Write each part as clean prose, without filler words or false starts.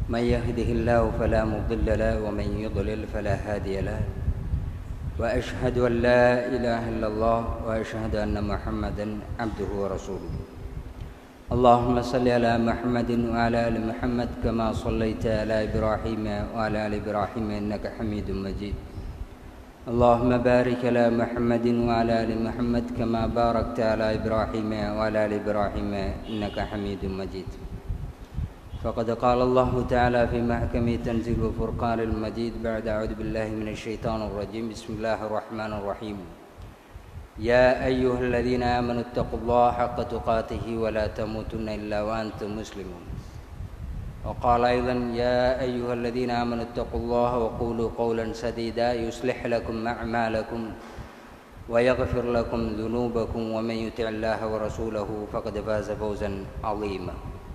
من يهده الله فلا مضل له ومن يضلل فلا هادي له وأشهد أن لا إله إلا الله وأشهد أن محمدا عبده ورسوله. اللهم صل على محمد وعلى آل محمد كما صليت على إبراهيم وعلى آل إبراهيم إنك حميد مجيد. اللهم بارك على محمد وعلى آل محمد كما باركت على إبراهيم وعلى آل إبراهيم إنك حميد مجيد. فقد قال الله تعالى في محكم تنزيل الفرقان المجيد بعد أعوذ بالله من الشيطان الرجيم. بسم الله الرحمن الرحيم. يا أيها الذين آمنوا اتقوا الله حق تقاته ولا تموتن إلا وأنتم مسلمون. وقال أيضا يا أيها الذين آمنوا اتقوا الله وقولوا قولا سديدا يصلح لكم أعمالكم ويغفر لكم ذنوبكم ومن يطع الله ورسوله فقد فاز فوزا عظيما.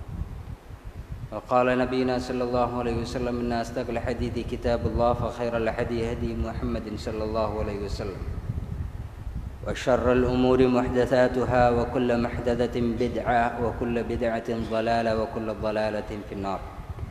وقال نبينا صلى الله عليه وسلم إن أصدق الحديث كتاب الله فخير الحديث هدي محمد صلى الله عليه وسلم وشر الأمور محدثاتها وكل محدثة بدعة وكل بدعة ضلالة وكل ضلالة في النار.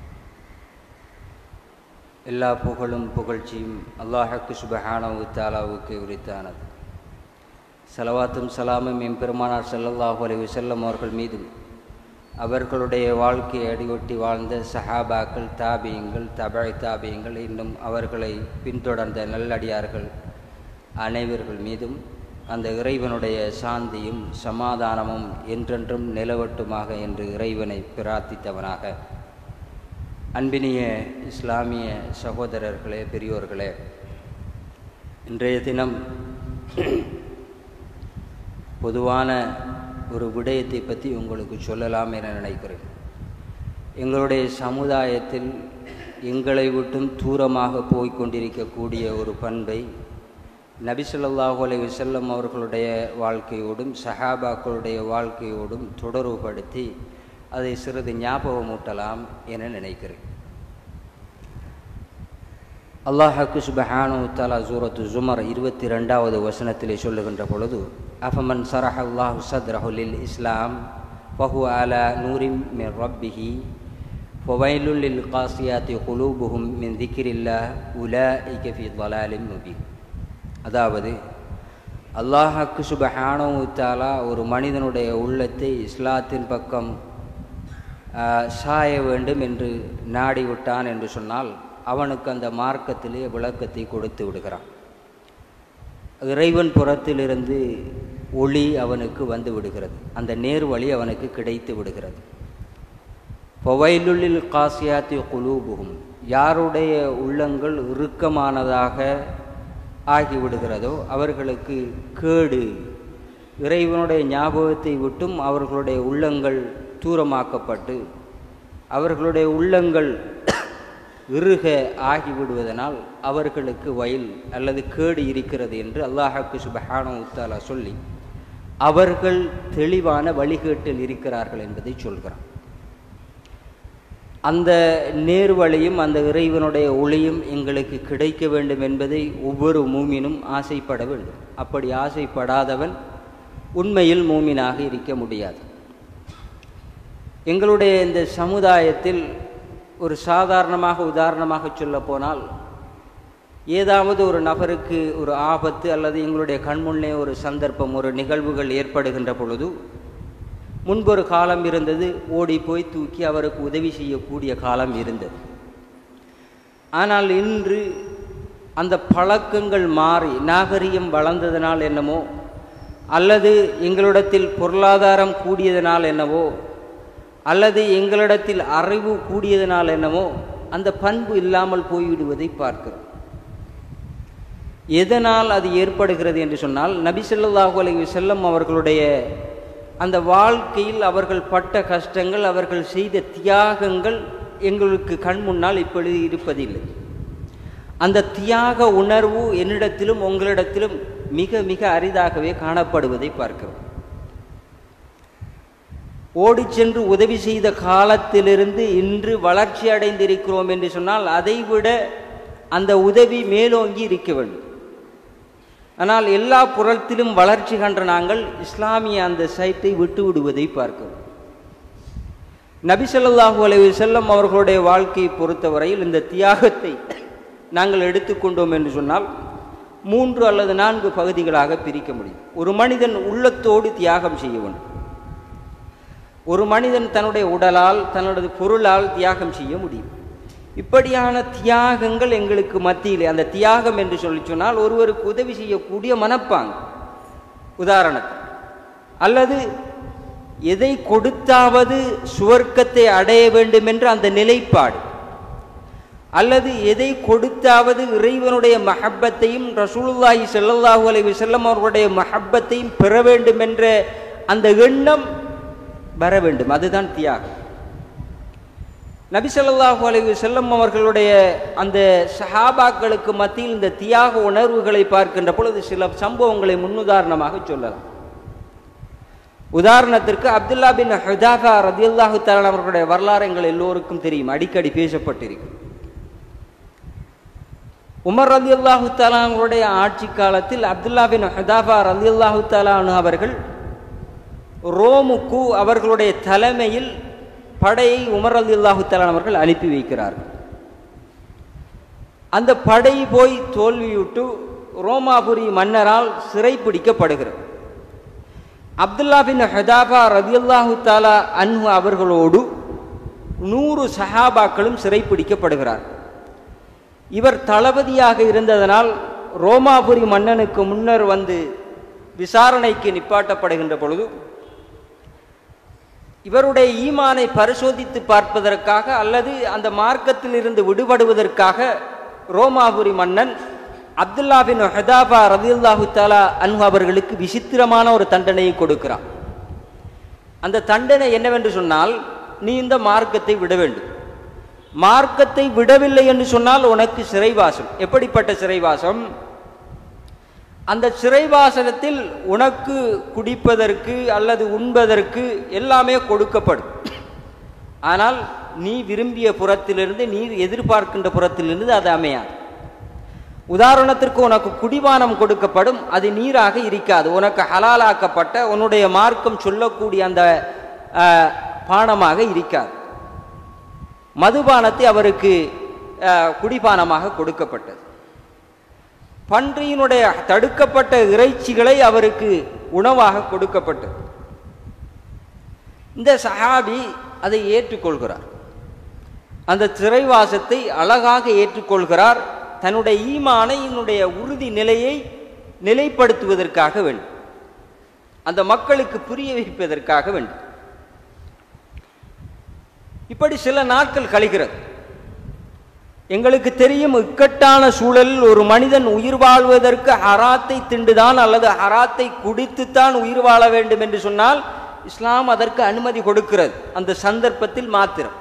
எல்லா புகழும் புகழ்ச்சியும் அல்லாஹ்வுக்கு சுப்ஹானஹு வ தஆலாவுக்கு உரித்தானது. ஸலவாத்தும் ஸலாமும் எம்பெருமானார் ஸல்லல்லாஹு அலைஹி வஸல்லம் அவர்கள் மீதும் அவர்களுடைய வாழ்க்கையை அடியொட்டி வாழ்ந்த சஹாபாக்கள், தாபியங்கள், தாபியங்கள், இன்னும் அவர்களை பின்தொடர்ந்த நல்லடியார்கள் அனைவர்கள் மீதும் அந்த இறைவனுடைய சாந்தியும் சமாதானமும் என்றென்றும் நிலவட்டுமாக என்று இறைவனை பிரார்த்தித்தவனாக, அன்பினிய இஸ்லாமிய சகோதரர்களே, பெரியோர்களே, இன்றைய தினம் பொதுவான ஒரு விடயத்தை பற்றி உங்களுக்கு சொல்லலாம் என நினைக்கிறேன். எங்களுடைய சமுதாயத்தில் எங்களை விட்டும் தூரமாக போய்கொண்டிருக்கக்கூடிய ஒரு பண்பை நபி ஸல்லல்லாஹு அலைஹி வஸல்லம் அவர்களுடைய வாழ்க்கையோடும் சஹாபாக்களுடைய வாழ்க்கையோடும் தொடர்புபடுத்தி அதை சிறிது ஞாபகமூட்டலாம் என நினைக்கிறேன். அல்லாஹ்வுக்கு சுப்ஹானஹு வ தஆலா சூரத்து ஸுமர் 22வது வசனத்திலே சொல்லுகின்ற பொழுது, அஃபமன் ஸரஹல்லாஹு ஸத்ரஹு லில் இஸ்லாம் ஃபஹுவ அலா நூரின் மின் ரப்பிஹி ஃபவைலுல் லில் காஸியாத்தி குலூபுஹும் மின் திக்ரில்லாஹ் உலாஇக ஃபீ ضலாலின் முபீன். அதாவது அல்லாஹ்வுக்கு சுப்ஹானஹு வ தஆலா ஒரு மனிதனுடைய உள்ளத்தை இஸ்லாத்தின் பக்கம் சாய வேண்டும் என்று நாடிவிட்டான் என்று சொன்னால் அவனுக்கு அந்த மார்க்கத்திலே விளக்கத்தை கொடுத்து விடுகிறான். இறைவன் புறத்திலிருந்து ஒளி அவனுக்கு வந்து விடுகிறது, அந்த நேர்வழி அவனுக்கு கிடைத்து விடுகிறது. ஃபவைலுல் காஸியாத்தி குலூபுஹும், யாருடைய உள்ளங்கள் இறுக்கமானதாக ஆகிவிடுகிறதோ அவர்களுக்கு கேடு, இறைவனுடைய ஞாபகத்தை விட்டும் அவர்களுடைய உள்ளங்கள் தூரமாக்கப்பட்டு அவர்களுடைய உள்ளங்கள் இறுக ஆகிவிடுவதனால் அவர்களுக்கு வயல் அல்லது கேடு இருக்கிறது என்று அல்லாஹ்வுக்கு சுப்ஹானஹு வ தஆலா சொல்லி அவர்கள் தெளிவான வழிகேட்டில் இருக்கிறார்கள் என்பதை சொல்கிறான். அந்த நேர்வழியும் அந்த இறைவனுடைய ஒளியும் எங்களுக்கு கிடைக்க வேண்டும் என்பதை ஒவ்வொரு மூமினும் ஆசைப்பட வேண்டும். அப்படி ஆசைப்படாதவன் உண்மையில் மூமினாக இருக்க முடியாது. எங்களுடைய இந்த சமுதாயத்தில் ஒரு சாதாரணமாக உதாரணமாக சொல்ல போனால், ஏதாவது ஒரு நபருக்கு ஒரு ஆபத்து அல்லது எங்களுடைய கண்முன்னே ஒரு சந்தர்ப்பம், ஒரு நிகழ்வுகள் ஏற்படுகின்ற பொழுது, முன்பொரு காலம் இருந்தது, ஓடி போய் தூக்கி அவருக்கு உதவி செய்யக்கூடிய காலம் இருந்தது. ஆனால் இன்று அந்த பழக்கங்கள் மாறி நாகரிகம் வளர்ந்ததனால் என்னமோ அல்லது எங்களிடத்தில் பொருளாதாரம் கூடியதனால் என்னவோ அல்லது எங்களிடத்தில் அறிவு கூடியதனால் என்னவோ அந்த பண்பு இல்லாமல் போய்விடுவதை பார்க்கிறோம். எதனால் அது ஏற்படுகிறது என்று சொன்னால், நபி ஸல்லல்லாஹு அலைஹி வஸல்லம் அவர்களுடைய அந்த வாழ்க்கையில் அவர்கள் பட்ட கஷ்டங்கள், அவர்கள் செய்த தியாகங்கள் எங்களுக்கு கண் முன்னால் இப்பொழுது இருப்பதில்லை. அந்த தியாக உணர்வு என்னிடத்திலும் உங்களிடத்திலும் மிக மிக அரிதாகவே காணப்படுவதை பார்க்கிறோம். ஓடி சென்று உதவி செய்த காலத்திலிருந்து இன்று வளர்ச்சி அடைந்திருக்கிறோம் என்று சொன்னால் அதைவிட அந்த உதவி மேலோங்கி இருக்க வேண்டும். ஆனால் எல்லா புறத்திலும் வளர்ச்சி கண்ட நாங்கள் இஸ்லாமிய அந்த சைட்டை விட்டு விடுவதை பார்க்கிறோம். நபி ஸல்லல்லாஹு அலைஹி வஸல்லம் அவர்களுடைய வாழ்க்கையை பொறுத்தவரையில் இந்த தியாகத்தை நாங்கள் எடுத்துக்கொண்டோம் என்று சொன்னால் 3 அல்லது 4 பகுதிகளாக பிரிக்க முடியும். ஒரு மனிதன் உள்ளத்தோடு தியாகம் செய்ய வேண்டும். ஒரு மனிதன் தன்னுடைய உடலால் தன்னுடைய பொருளால் தியாகம் செய்ய முடியும். இப்படியான தியாகங்கள் எங்களுக்கு மத்தியிலே, அந்த தியாகம் என்று சொன்னால் ஒருவருக்கு உதவி செய்யக்கூடிய மனப்பாங்கு, உதாரணத்துக்கு, அல்லது எதை கொடுத்தாவது சுவர்க்கத்தை அடைய வேண்டும் என்ற அந்த நிலைப்பாடு, அல்லது எதை கொடுத்தாவது இறைவனுடைய மஹப்பத்தையும் ரசூலுல்லாஹி ஸல்லல்லாஹு அலைஹி வஸல்லம் அவர்களுடைய மஹப்பத்தையும் பெற வேண்டும் என்ற அந்த எண்ணம் வர வேண்டும். அதுதான் தியாகம். நபி ஸல்லல்லாஹு அலைஹி வஸல்லம் அவர்களுடைய அந்த சஹாபாக்களுக்கு மத்தியில் இந்த தியாக உணர்வுகளை பார்க்கின்ற பொழுது சில சம்பவங்களை முன்னுதாரணமாக சொல்லலாம். உதாரணத்திற்கு அப்துல்லா பின் ஹுதாஃபா ரலியல்லாஹு தஆலா அவர்களுடைய வரலாறு எங்கள் எல்லோருக்கும் தெரியும், அடிக்கடி பேசப்பட்டிருக்கும். உமர் ரலியல்லாஹு தஆலா அவர்களுடைய ஆட்சி காலத்தில் அப்துல்லா பின் ஹுதாஃபா ரலியல்லாஹு தஆலா அவர்கள் ரோமுக்கு அவர்களுடைய தலைமையில் படையை உமர் ரலியல்லாஹு தஆலா அவர்கள் அனுப்பி வைக்கிறார்கள். அந்த படை போய் தோல்வியுற்று ரோமாபுரி மன்னரால் சிறைப்பிடிக்கப்படுகிறது. அப்துல்லா பின் ஹுதாஃபா ரலியல்லாஹு தஆலா அன்ஹு அவர்களோடு 100 சஹாபாக்களும் சிறைப்பிடிக்கப்படுகிறார். இவர் தளபதியாக இருந்ததனால் ரோமாபுரி மன்னனுக்கு முன்னர் வந்து விசாரணைக்கு நிப்பாட்டப்படுகின்ற பொழுது இவருடைய ஈமானை பரிசோதித்து பார்ப்பதற்காக அல்லது அந்த மார்க்கத்தில் இருந்து விடுபடுவதற்காக ரோமாபுரி மன்னன் அப்துல்லா பின் ஹுதாஃபா ரலியல்லாஹு தஆலா அன்ஹு அவர்களுக்கு விசித்திரமான ஒரு தண்டனையை கொடுக்கிறான். அந்த தண்டனை என்னவென்று சொன்னால், நீ இந்த மார்க்கத்தை விட வேண்டும். மார்க்கத்தை விடவில்லை என்று சொன்னால் உனக்கு சிறைவாசம். எப்படிப்பட்ட சிறைவாசம்? அந்த சிறைவாசனத்தில் உனக்கு குடிப்பதற்கு அல்லது உண்பதற்கு எல்லாமே கொடுக்கப்படும். ஆனால் நீ விரும்பிய புறத்திலிருந்து, நீ எதிர்பார்க்கின்ற புறத்திலிருந்து அது அமையாது. உதாரணத்திற்கு உனக்கு குடிபானம் கொடுக்கப்படும், அது நீராக இருக்காது. உனக்கு ஹலாலாக்கப்பட்ட உன்னுடைய மார்க்கம் சொல்லக்கூடிய அந்த பானமாக இருக்காது. மதுபானத்தை அவருக்கு குடிபானமாக கொடுக்கப்பட்டது. பன்றியினுடைய தடுக்கப்பட்ட இறைச்சிகளை அவருக்கு உணவாக கொடுக்கப்பட்டது. இந்த சஹாபி அதை ஏற்றுக்கொள்கிறார். அந்த சிறைவாசத்தை அழகாக ஏற்றுக்கொள்கிறார். தன்னுடைய ஈமானை, என்னுடைய உறுதி நிலையை நிலைப்படுத்துவதற்காக வேண்டும், அந்த மக்களுக்கு புரிய வைப்பதற்காக வேண்டும். இப்படி சில நாட்கள் கழிகிறது. எங்களுக்கு தெரியும், இக்கட்டான சூழலில் ஒரு மனிதன் உயிர் வாழ்வதற்கு ஹராத்தை திண்டுதான் அல்லது ஹராத்தை குடித்துத்தான் உயிர் வாழ வேண்டும் என்று சொன்னால் இஸ்லாம் அதற்கு அனுமதி கொடுக்கிறது, அந்த சந்தர்ப்பத்தில் மாத்திரம்.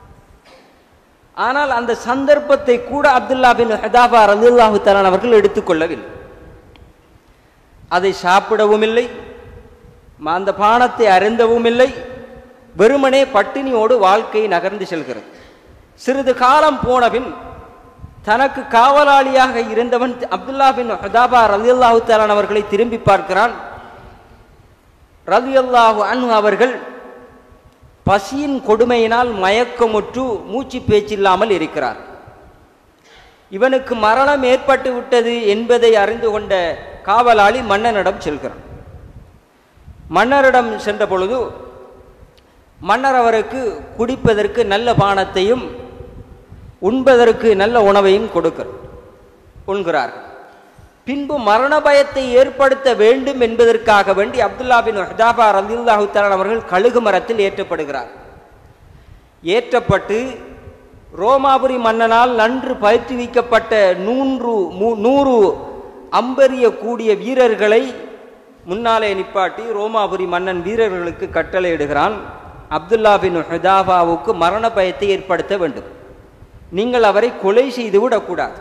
ஆனால் அந்த சந்தர்ப்பத்தை கூட அப்துல்லா பின் ஹுதாஃபா ரலியல்லாஹு தஆலா அவர்கள் எடுத்துக்கொள்ளவில்லை. அதை சாப்பிடவும் இல்லை, அந்த பானத்தை அருந்தவும் இல்லை. வெறுமனே பட்டினியோடு வாழ்க்கை நகர்ந்து செல்கிறது. சிறிது காலம் போனபின் தனக்கு காவலாளியாக இருந்தவன் அப்துல்லா பின் ஹுதாஃபா ரலியல்லாஹு தஆலா அவர்களை திரும்பி பார்க்கிறான். ரலியல்லாஹு அன்ஹு அவர்கள் பசியின் கொடுமையினால் மயக்கமுற்று மூச்சு பேச்சில்லாமல் இருக்கிறார். இவனுக்கு மரணம் ஏற்பட்டு விட்டது என்பதை அறிந்து கொண்ட காவலாளி மன்னனிடம் செல்கிறான். மன்னரிடம் சென்ற பொழுது மன்னர் அவருக்கு குடிப்பதற்கு நல்ல பானத்தையும் உண்பதற்கு நல்ல உணவையும் உண்கிறார்கள். பின்பு மரண பயத்தை ஏற்படுத்த வேண்டும் என்பதற்காக வேண்டி அப்துல்லா பின் ஹுதாஃபா ரலியல்லாஹு தஆலா அவர்கள் கழுகு மரத்தில் ஏற்றப்படுகிறார். ஏற்றப்பட்டு ரோமாபுரி மன்னனால் நன்று பயிற்றுவிக்கப்பட்ட 100 அம்பெறிய கூடிய வீரர்களை முன்னாலே நிப்பாட்டி ரோமாபுரி மன்னன் வீரர்களுக்கு கட்டளையிடுகிறான், அப்துல்லா பின் ஹுதாஃபாவுக்கு மரண பயத்தை ஏற்படுத்த வேண்டும், நீங்கள் அவரை கொலை செய்து விடக்கூடாது.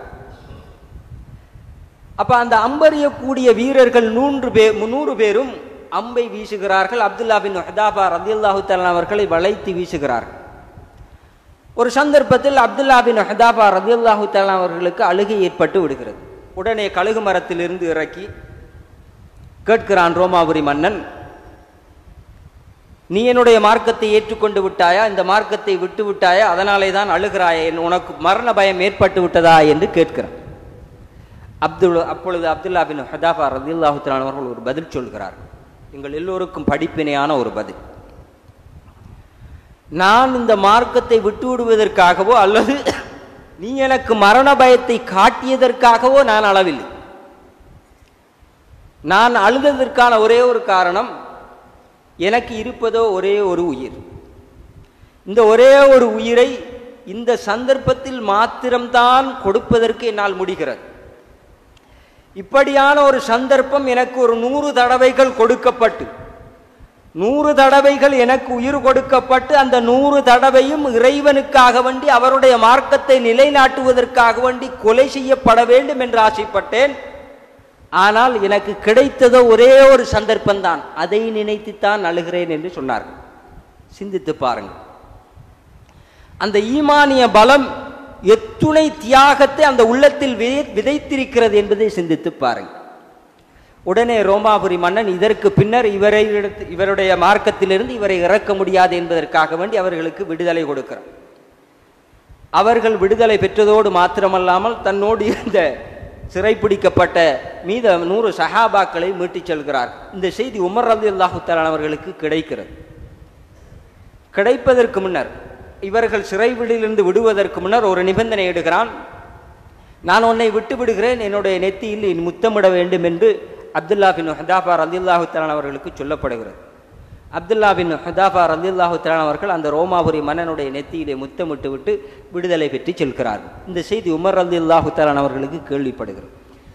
அப்ப அந்த அம்பெறியக்கூடிய வீரர்கள் 100 பேரும் அம்பை வீசுகிறார்கள். அப்துல்லா பின் ஹுதாஃபா ரலியல்லாஹு தஆலா அவர்களை வளைத்து வீசுகிறார்கள். ஒரு சந்தர்ப்பத்தில் அப்துல்லா பின் ஹுதாஃபா ரலியல்லாஹு தஆலா அவர்களுக்கு அழுகை ஏற்பட்டு விடுகிறது. உடனே கழுகு மரத்திலிருந்து இறக்கி கேட்கிறான் ரோமாபுரி மன்னன், நீ என்னுடைய மார்க்கத்தை ஏற்றுக்கொண்டு விட்டாயா, இந்த மார்க்கத்தை விட்டு விட்டாயா, அதனாலே தான் அழுகிறாயா, உனக்கு மரண பயம் ஏற்பட்டு விட்டதா என்று கேட்கிறான். அப்பொழுது அப்துல்லா பின் ஹுதாஃபா ரலியல்லாஹு தஆலா அவர்கள் ஒரு பதில் சொல்கிறார், எங்கள் எல்லோருக்கும் படிப்பினையான ஒரு பதில். நான் இந்த மார்க்கத்தை விட்டு விடுவதற்காகவோ அல்லது நீ எனக்கு மரண பயத்தை காட்டியதற்காகவோ நான் அழவில்லை. நான் அழுததற்கான ஒரே ஒரு காரணம், எனக்கு இருப்பதோ ஒரே ஒரு உயிர். இந்த ஒரே ஒரு உயிரை இந்த சந்தர்ப்பத்தில் மாத்திரம்தான் கொடுப்பதற்கு என்னால் முடிகிறது. இப்படியான ஒரு சந்தர்ப்பம் எனக்கு ஒரு 100 தடவைகள் கொடுக்கப்பட்டு 100 தடவைகள் எனக்கு உயிர் கொடுக்கப்பட்டு அந்த 100 தடவையும் இறைவனுக்காக வேண்டி அவருடைய மார்க்கத்தை நிலைநாட்டுவதற்காக வேண்டி கொலை செய்யப்பட வேண்டும் என்று ஆசைப்பட்டேன். ஆனால் எனக்கு கிடைத்ததோ ஒரே ஒரு சந்தர்ப்பம்தான், அதை நினைத்துத்தான் அழுகிறேன் என்று சொன்னார்கள். சிந்தித்து பாருங்கள், அந்த ஈமானிய பலம் எத்துணை தியாகத்தை அந்த உள்ளத்தில் விதைத்திருக்கிறது என்பதை சிந்தித்து பாருங்கள். உடனே ரோமாபுரி மன்னன் இதற்கு பின்னர் இவருடைய மார்க்கத்திலிருந்து இவரை இறக்க முடியாது என்பதற்காக வேண்டி அவர்களுக்கு விடுதலை கொடுக்கிறார். அவர்கள் விடுதலை பெற்றதோடு மாத்திரமல்லாமல் தன்னோடு இருந்த சிறைப்பிடிக்கப்பட்ட மீத 100 சஹாபாக்களை மீட்டிச் செல்கிறார். இந்த செய்தி உமர் ரலியல்லாஹு தஆலா அவர்களுக்கு கிடைக்கிறது. கிடைப்பதற்கு முன்னர், இவர்கள் சிறைவிலிருந்து விடுவதற்கு முன்னர் ஒரு நிபந்தனை எடுக்கிறான். நான் உன்னை விட்டு விடுகிறேன், என்னுடைய நெத்தியில் முத்தமிட வேண்டும் என்று அப்துல்லா பின் ஹுதாஃபா ரலியல்லாஹு தஆலா அவர்களுக்கு சொல்லப்படுகிறது. அப்துல்லா பின் ஹுதாஃபா ரலியல்லாஹு தஆலா அவர்கள் அந்த ரோமாபுரி மன்னனுடைய நெத்தியிலே முத்தமிட்டு விட்டு விடுதலை பெற்று செல்கிறார்கள். இந்த செய்தி உமர் ரலியல்லாஹு தஆலா அவர்களுக்கு கேள்விப்படுகிறது.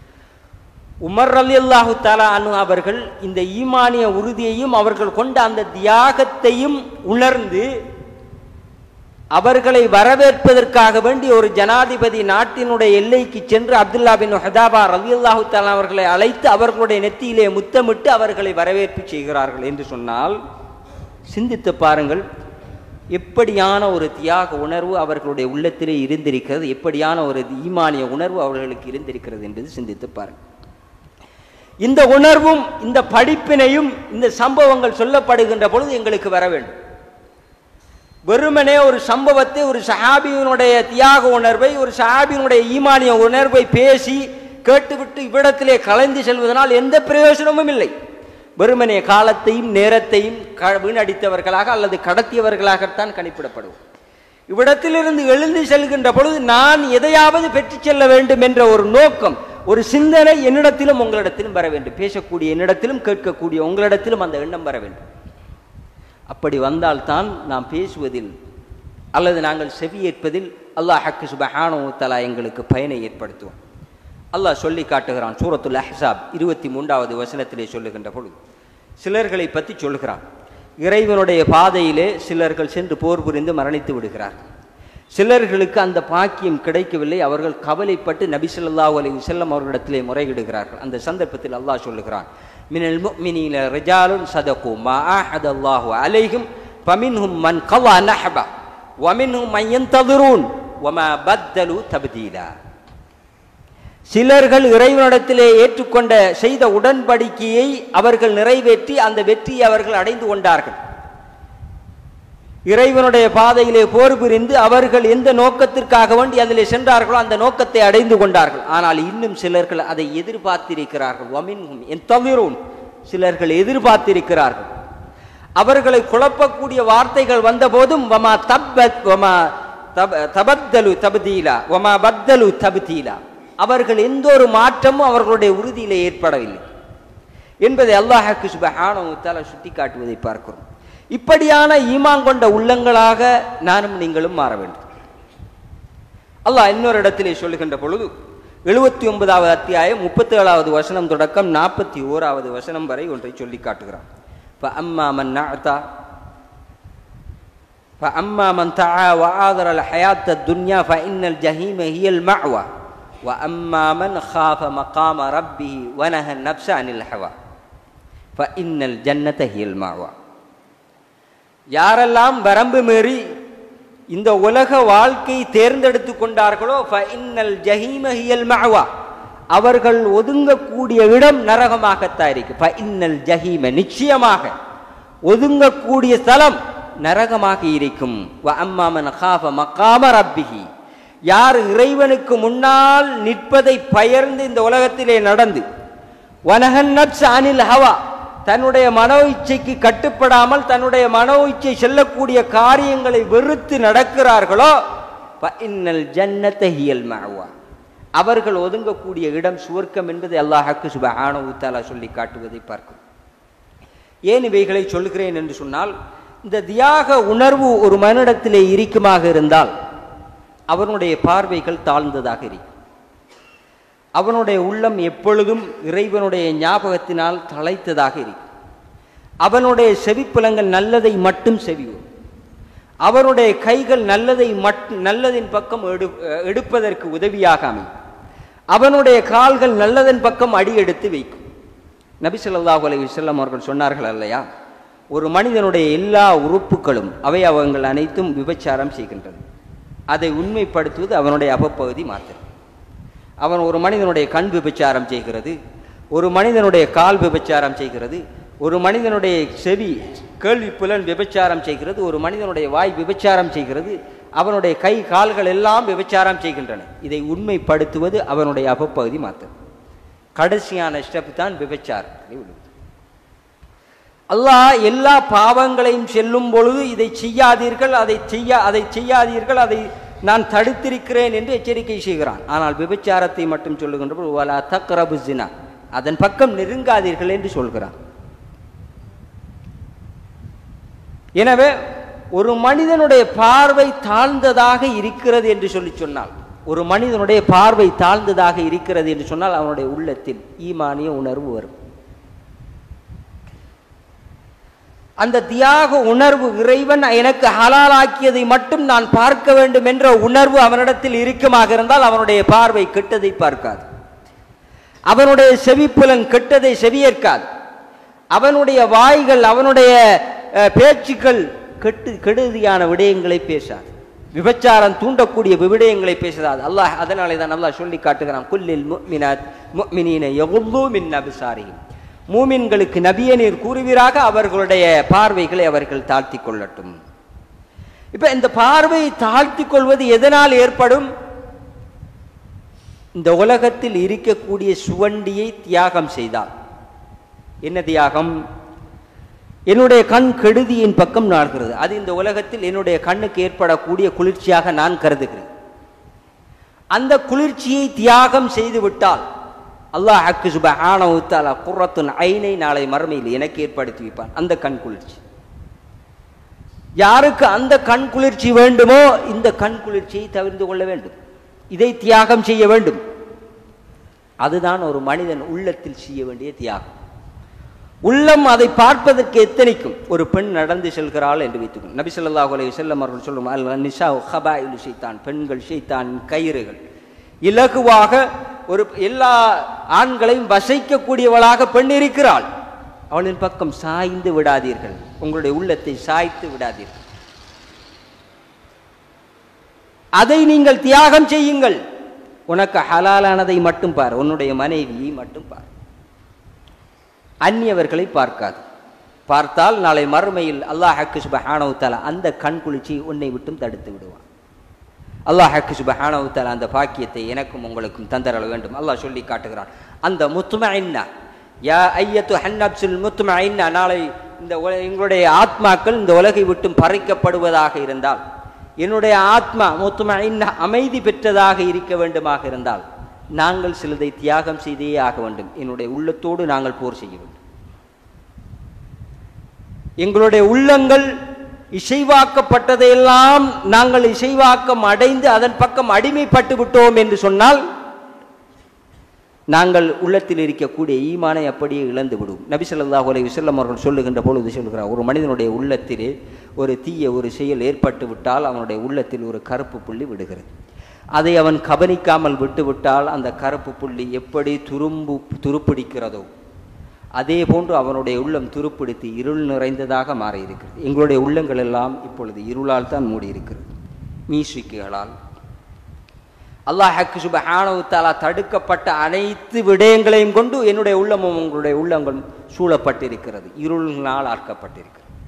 உமர் ரலியல்லாஹு தஆலா அன்ஹு அவர்கள் இந்த ஈமானிய உறுதியையும் அவர்கள் கொண்ட அந்த தியாகத்தையும் உணர்ந்து அவர்களை வரவேற்பதற்காக வேண்டி ஒரு ஜனாதிபதி நாட்டினுடைய எல்லைக்கு சென்று அப்துல்லா பின் ஹுதாஃபா ரலியல்லாஹு தஆலா அவர்களை அழைத்து அவர்களுடைய நெத்தியிலே முத்தமிட்டு அவர்களை வரவேற்பு செய்கிறார்கள் என்று சொன்னால், சிந்தித்து பாருங்கள், எப்படியான ஒரு தியாக உணர்வு அவர்களுடைய உள்ளத்திலே இருந்திருக்கிறது, எப்படியான ஒரு ஈமானிய உணர்வு அவர்களுக்கு இருந்திருக்கிறது என்பது சிந்தித்து பாருங்கள். இந்த உணர்வும் இந்த படிப்பினையும் இந்த சம்பவங்கள் சொல்லப்படுகின்ற பொழுது எங்களுக்கு வர வேண்டும். வெறுமனே ஒரு சம்பவத்தை, ஒரு சஹாபியினுடைய தியாக உணர்வை, ஒரு சஹாபியினுடைய ஈமானிய உணர்வை பேசி கேட்டுவிட்டு இவ்விடத்திலே கலைந்து செல்வதனால் எந்த பிரயோஜனமும் இல்லை. வெறுமனே காலத்தையும் நேரத்தையும் வீணடித்தவர்களாக அல்லது கடத்தியவர்களாகத்தான் கணிப்பிடப்படுவோம். இவ்விடத்திலிருந்து எழுந்து செல்கின்ற பொழுது நான் எதையாவது பெற்றுச் செல்ல வேண்டும் என்ற ஒரு நோக்கம், ஒரு சிந்தனை என்னிடத்திலும் உங்களிடத்திலும் வர வேண்டும். பேசக்கூடிய என்னிடத்திலும் கேட்கக்கூடிய உங்களிடத்திலும் அந்த எண்ணம் வர வேண்டும். அப்படி வந்தால்தான் நாம் பேசுவதில் அல்லது நாங்கள் செவியேற்பதில் அல்லாஹ் சுப்ஹானஹு வ தஆலா எங்களுக்கு பயனை ஏற்படுத்துவோம். அல்லாஹ் சொல்லி காட்டுகிறான். சூரத்துல் அஹ்ஸாப் 23வது வசனத்திலே சொல்லுகின்ற பொழுது சிலர்களை பற்றி சொல்கிறான். இறைவனுடைய பாதையிலே சிலர்கள் சென்று போர் புரிந்து மரணித்து விடுகிறார்கள். சிலர்களுக்கு அந்த பாக்கியம் கிடைக்கவில்லை. அவர்கள் கவலைப்பட்டு நபி ஸல்லல்லாஹு அலைஹி வஸல்லம் அவர்களிடத்திலே முறையிடுகிறார்கள். அந்த சந்தர்ப்பத்தில் அல்லாஹ் சொல்லுகிறான், மினல் முஃமினீன ரிஜாலுன் ஸதகு மா ஆஹதல்லாஹு அலைஹிம் ஃபமின்ஹும் மன் கவா நஹபா வமின்ஹும் மன் யன்தஸிரூன் வமா பத்தலு தப்தீலா. சிலர்கள் இறைவனிடத்திலே ஏற்றுக்கொண்ட செய்த உடன்படிக்கையை அவர்கள் நிறைவேற்றி அந்த வெற்றியை அவர்கள் அடைந்து கொண்டார்கள். இறைவனுடைய பாதையிலே போர் புரிந்து அவர்கள் எந்த நோக்கத்திற்காக வேண்டி அதிலே சென்றார்களோ அந்த நோக்கத்தை அடைந்து கொண்டார்கள். ஆனால் இன்னும் சிலர்கள் அதை எதிர்பார்த்திருக்கிறார்கள். வமின்ஹும் யன்தஸிரூன், சிலர்கள் எதிர்பார்த்திருக்கிறார்கள். அவர்களை குழப்பக்கூடிய வார்த்தைகள் வந்த போதும் வமா தபத்தலு தப்தீலா வமா பத்தலு தப்தீலா, அவர்கள் எந்த ஒரு மாற்றமும் அவர்களுடைய உறுதியிலே ஏற்படவில்லை என்பதை அல்லாஹ் சுப்ஹானஹு வ தஆலா சுட்டி காட்டுவதை பார்க்கிறோம். இப்படியான ஈமான் கொண்ட உள்ளங்களாக நானும் நீங்களும் மாற வேண்டும். அல்லாஹ் இன்னொரு இடத்திலே சொல்லுகின்ற பொழுது 79வது அத்தியாயம் 37வது வசனம் தொடக்கம் 41வது வசனம் வரை ஒன்றை சொல்லி காட்டுகிறான். فأما من تعا وآثر الحياة الدنيا فإن الجحيم هي المأوى وأما من خاف مقام ربه ونهى النفس عن الهوى فإن الجنة هي المأوى. யாரெல்லாம் வரம்பு மீறி இந்த உலக வாழ்க்கை தேர்ந்தெடுத்து கொண்டார்களோ ஃபஇன்னல் ஜஹீம ஹியல் மஅவா, அவர்கள் ஒதுங்கக்கூடிய இடம் நரகமாகத்தான் இருக்கு. ஃபஇன்னல் ஜஹீம, நிச்சயமாக ஒதுங்கக்கூடிய ஸ்தலம் நரகமாக இருக்கும். வஅம்மா மன் காஃப மகாம ரப்பிஹி, யார் இறைவனுக்கு முன்னால் நிற்பதை பயர்ந்து இந்த உலகத்திலே நடந்து, வனஹன் நப்ஸ் அனில் ஹவா, தன்னுடைய மனோ இச்சைக்கு கட்டுப்படாமல் தன்னுடைய மனோ இச்சை செல்லக்கூடிய காரியங்களை வெறுத்து நடக்கிறார்களோ, ஃபஇன்னல் ஜன்னத ஹியல் மஅவா, அவர்கள் ஒதுங்கக்கூடிய இடம் சுவர்க்கம் என்பதை அல்லாஹ் சுப்ஹானஹு வ தஆலா சொல்லி காட்டுவதை பார்க்கிறோம். ஏன் இவைகளை சொல்கிறேன் என்று சொன்னால், இந்த தியாக உணர்வு ஒரு மனிதத்திலே இருக்குமாக இருந்தால் அவனுடைய பார்வைகள் தாழ்ந்ததாக இருக்கும். அவனுடைய உள்ளம் எப்பொழுதும் இறைவனுடைய ஞாபகத்தினால் தழைத்ததாக இருக்கும். அவனுடைய செவிப்புலங்கள் நல்லதை மட்டும் செவியும். அவனுடைய கைகள் நல்லதின் பக்கம் எடுப்பதற்கு உதவியாக அமையும். அவனுடைய கால்கள் நல்லதன் பக்கம் அடி எடுத்து வைக்கும். நபி ஸல்லல்லாஹு அலைஹி வஸல்லம் அவர்கள் சொன்னார்கள் அல்லையா, ஒரு மனிதனுடைய எல்லா உறுப்புகளும் அவங்கள் அனைத்தும் விபச்சாரம் செய்கின்றன. அதை உண்மைப்படுத்துவது அவனுடைய அபப்பகுதி மாத்திரம். ஒரு மனிதனுடைய கண் விபச்சாரம் செய்கிறது, ஒரு மனிதனுடைய கால் விபச்சாரம் செய்கிறது, ஒரு மனிதனுடைய செவி கேள்வி புலன் விபச்சாரம் செய்கிறது, ஒரு மனிதனுடைய வாய் விபச்சாரம் செய்கிறது, அவனுடைய கை கால்கள் எல்லாம் விபச்சாரம் செய்கின்றன. இதை உண்மைப்படுத்துவது அவனுடைய அபப்பகுதி மாத்திரம். கடைசியான ஸ்டெப் தான் விபச்சாரம். அல்லாஹ் எல்லா பாவங்களையும் செல்லும் பொழுது இதை செய்யாதீர்கள், அதை செய்யாதீர்கள், அதை நான் தடுத்திருக்கிறேன் என்று எச்சரிக்கை செய்கிறான். ஆனால் விபச்சாரத்தை மட்டும் சொல்லுகின்ற போது வலா தக்ரபு ஸினா, அதன் பக்கம் நெருங்காதீர்கள் என்று சொல்கிறான். எனவே ஒரு மனிதனுடைய பார்வை தாழ்ந்ததாக இருக்கிறது என்று சொன்னால், ஒரு மனிதனுடைய பார்வை தாழ்ந்ததாக இருக்கிறது என்று சொன்னால் அவனுடைய உள்ளத்தில் ஈமானிய உணர்வு வரும். அந்த தியாக உணர்வு, இறைவன் எனக்கு ஹலாலாக்கியதை மட்டும் நான் பார்க்க வேண்டும் என்ற உணர்வு அவனிடத்தில் இருக்குமாக இருந்தால் அவனுடைய பார்வை கெட்டதை பார்க்காது, அவனுடைய செவிப்புலன் கெட்டதை செவியேற்காது, அவனுடைய வாய்கள் அவனுடைய பேச்சுக்கள் கெடுதியான விடயங்களை பேசாது, விபச்சாரம் தூண்டக்கூடிய விடயங்களை பேசாது. அல்லாஹ் அதனாலே தான் அல்லாஹ் சொல்லி காட்டுகிறான், குல்லில் முஃமினாத் முஃமினீன யகுல்லூ மின் அப்சாரிஹிம், மூமின்களுக்கு நபியே நீர் கூறுவீராக அவர்களுடைய பார்வைகளை அவர்கள் தாழ்த்தி கொள்ளட்டும். இப்ப இந்த பார்வையை தாழ்த்தி கொள்வது எதனால் ஏற்படும்? இந்த உலகத்தில் இருக்கக்கூடிய சுவண்டியை தியாகம் செய்தால். என்ன தியாகம்? என்னுடைய கண் கெடுதியின் பக்கம் நாடுகிறது, அது இந்த உலகத்தில் என்னுடைய கண்ணுக்கு ஏற்படக்கூடிய குளிர்ச்சியாக நான் கருதுகிறேன். அந்த குளிர்ச்சியை தியாகம் செய்து விட்டால் அல்லாஹ் சுப்ஹானஹு வ தஆலா குர்ரத்துன் ஐனை நாளை மறுமையில் எனக்கு ஏற்படுத்தி வைப்பான். அந்த கண் குளிர்ச்சி யாருக்கு அந்த கண் குளிர்ச்சி வேண்டுமோ இந்த கண் குளிர்ச்சியை தவிர்த்து கொள்ள வேண்டும், இதை தியாகம் செய்ய வேண்டும். அதுதான் ஒரு மனிதன் உள்ளத்தில் செய்ய வேண்டிய தியாகம். உள்ளம் அதை பார்ப்பதற்கு எத்தனைக்கும். ஒரு பெண் நடந்து செல்கிறாள் என்று வைத்துக்கொள், நபி ஸல்லல்லாஹு அலைஹி வஸல்லம் அவர்கள் சொல்லும் அல் நிசாஉ ஹபாயிலு ஷைத்தான், பெண்கள் ஷைத்தானின் கயிறுகள். இலகுவாக ஒரு எல்லா ஆண்களையும் வசைக்கக்கூடியவளாக பெண் இருக்கிறாள். அவளின் பக்கம் சாய்ந்து விடாதீர்கள், உங்களுடைய உள்ளத்தை சாய்த்து விடாதீர்கள். அதை நீங்கள் தியாகம் செய்யுங்கள். உனக்கு ஹலாலானதை மட்டும் பார், உன்னுடைய மனைவியை மட்டும் பார், அந்நியவர்களை பார்க்காது. பார்த்தால் நாளை மறுமையில் அல்லாஹ் சுப்ஹானஹு வ தஆலா அந்த கண் குளிர்ச்சியை உன்னை விட்டும் தடுத்து விடுவான். அல்லாஹ் சுப்ஹானஹு வ தஆலா அந்த பாக்கியத்தை எனக்கும் உங்களுக்கும் தந்தரள வேண்டும். அல்லாஹ் சொல்லி காட்டுகிறான், அந்த முத்மஇன்னா யா அய்யத்துஹன் நப்ஸுல் முத்மஇன்னா, நாளை இந்த எங்களுடைய ஆத்மாக்கள் இந்த உலகை விட்டும் பறிக்கப்படுவதாக இருந்தால், என்னுடைய ஆத்மா முத்மஇன்னா அமைதி பெற்றதாக இருக்க வேண்டுமாக இருந்தால் நாங்கள் சிலதை தியாகம் செய்தே ஆக வேண்டும். என்னுடைய உள்ளத்தோடு நாங்கள் போர் செய்ய வேண்டும். எங்களுடைய உள்ளங்கள் இசைவாக்கப்பட்டதையெல்லாம் நாங்கள் இசைவாக்கம் அடைந்து அதன் பக்கம் அடிமைப்பட்டு விட்டோம் என்று சொன்னால் நாங்கள் உள்ளத்தில் இருக்கக்கூடிய ஈமானை அப்படியே இழந்து விடுவோம். நபி ஸல்லல்லாஹு அலைஹி வஸல்லம் அவர்கள் சொல்லுகின்ற பொழுது சொல்கிறார், ஒரு மனிதனுடைய உள்ளத்திலே ஒரு தீய ஒரு செயல் ஏற்பட்டு விட்டால் அவனுடைய உள்ளத்தில் ஒரு கருப்பு புள்ளி விடுகிறது. அதை அவன் கவனிக்காமல் விட்டுவிட்டால் அந்த கருப்பு புள்ளி எப்படி துருப்பிடிக்கிறதோ அதே போன்று அவனுடைய உள்ளம் துருப்பிடித்து இருள் நிறைந்ததாக மாறி இருக்கிறது. எங்களுடைய உள்ளங்கள் எல்லாம் இப்பொழுது இருளால் தான் மூடி இருக்கிறது, மீசிக்குகளால். அல்லாஹ் சுப்ஹானஹு வ தஆலா தடுக்கப்பட்ட அனைத்து விடயங்களையும் கொண்டு என்னுடைய உள்ளமும் உங்களுடைய உள்ளங்களும் சூழப்பட்டிருக்கிறது, இருளினால் ஆக்கப்பட்டிருக்கிறது.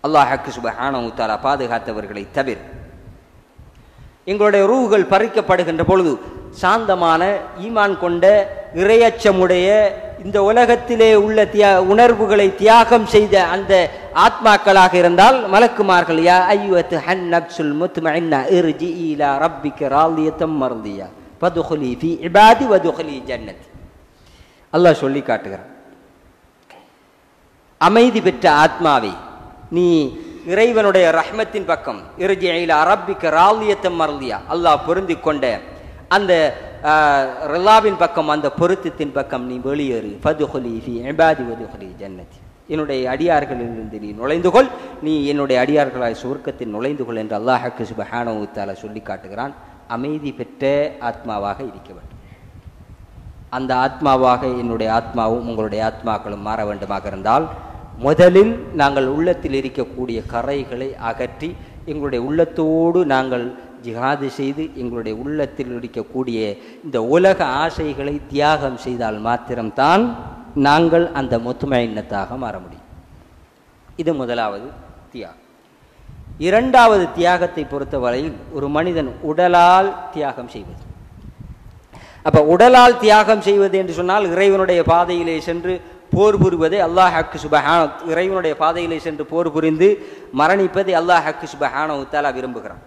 அல்லாஹ்வுக்கு சுப்ஹானஹு வ தஆலா பாதுகாத்தவர்களை தவிர. எங்களுடைய ரூஹ்கள் பறிக்கப்படுகின்ற பொழுது சாந்தமான ஈமான் கொண்ட இறையச்சமுடைய இந்த உலகத்திலே உள்ள உணர்வுகளை தியாகம் செய்த அந்த ஆத்மாக்களாக இருந்தால் மலக்குமார்கள் யா அய்யுஹத்து ஹன் நப்சுல் முத்மஇன்னா இர்ஜி இலா ரப்பிக ராலியத்தம் மர்தியா ஃபதுഖுலி ஃபீ இபாதி வதுഖுலி ஜன்னதி. அல்லாஹ் சொல்லி காட்டுகிறான், அமைதி பெற்ற ஆத்மாவை நீ இறைவனுடைய ரஹ்மத்தின் பக்கம் இர்ஜி இலா ரப்பிக ராலியத்தம் மர்தியா, அல்லாஹ் பொருந்தி கொண்ட அந்த ரிலாவின் பக்கம், அந்த பொருத்தத்தின் பக்கம் நீ வெளியேறு. ஃபதுഖுலி ஃபீ இபாதி வதுഖுலி ஜன்னதி, என்னுடைய அடியார்களிலிருந்து நீ நுழைந்து கொள், நீ என்னுடைய அடியார்களாய் சுவர்க்கத்தில் நுழைந்து கொள் என்று அல்லாஹ்வுக்கு சுப்ஹானஹு வ தஆலா சொல்லி காட்டுகிறான். அமைதி பெற்ற ஆத்மாவாக இருக்க வேண்டும். அந்த ஆத்மாவாக என்னுடைய ஆத்மாவும் உங்களுடைய ஆத்மாக்களும் மாற வேண்டுமாக இருந்தால் முதலில் நாங்கள் உள்ளத்தில் இருக்கக்கூடிய கரைகளை அகற்றி எங்களுடைய உள்ளத்தோடு நாங்கள் ஜிஹாது செய்து எங்களுடைய உள்ளத்தில் இருக்கக்கூடிய இந்த உலக ஆசைகளை தியாகம் செய்தால் மாத்திரம்தான் நாங்கள் அந்த முத்மஇன்னத்தாக மாற முடியும். இது முதலாவது தியாகம். இரண்டாவது தியாகத்தை பொறுத்தவரையில் ஒரு மனிதன் உடலால் தியாகம் செய்வது. அப்ப உடலால் தியாகம் செய்வது என்று சொன்னால் இறைவனுடைய பாதையிலே சென்று போர் புரிவதை அல்லாஹ்வுக்கு சுப்ஹானஹு, இறைவனுடைய பாதையிலே சென்று போர் புரிந்து மரணிப்பதை அல்லாஹ்வுக்கு சுப்ஹானஹு வ தஆலா விரும்புகிறான்.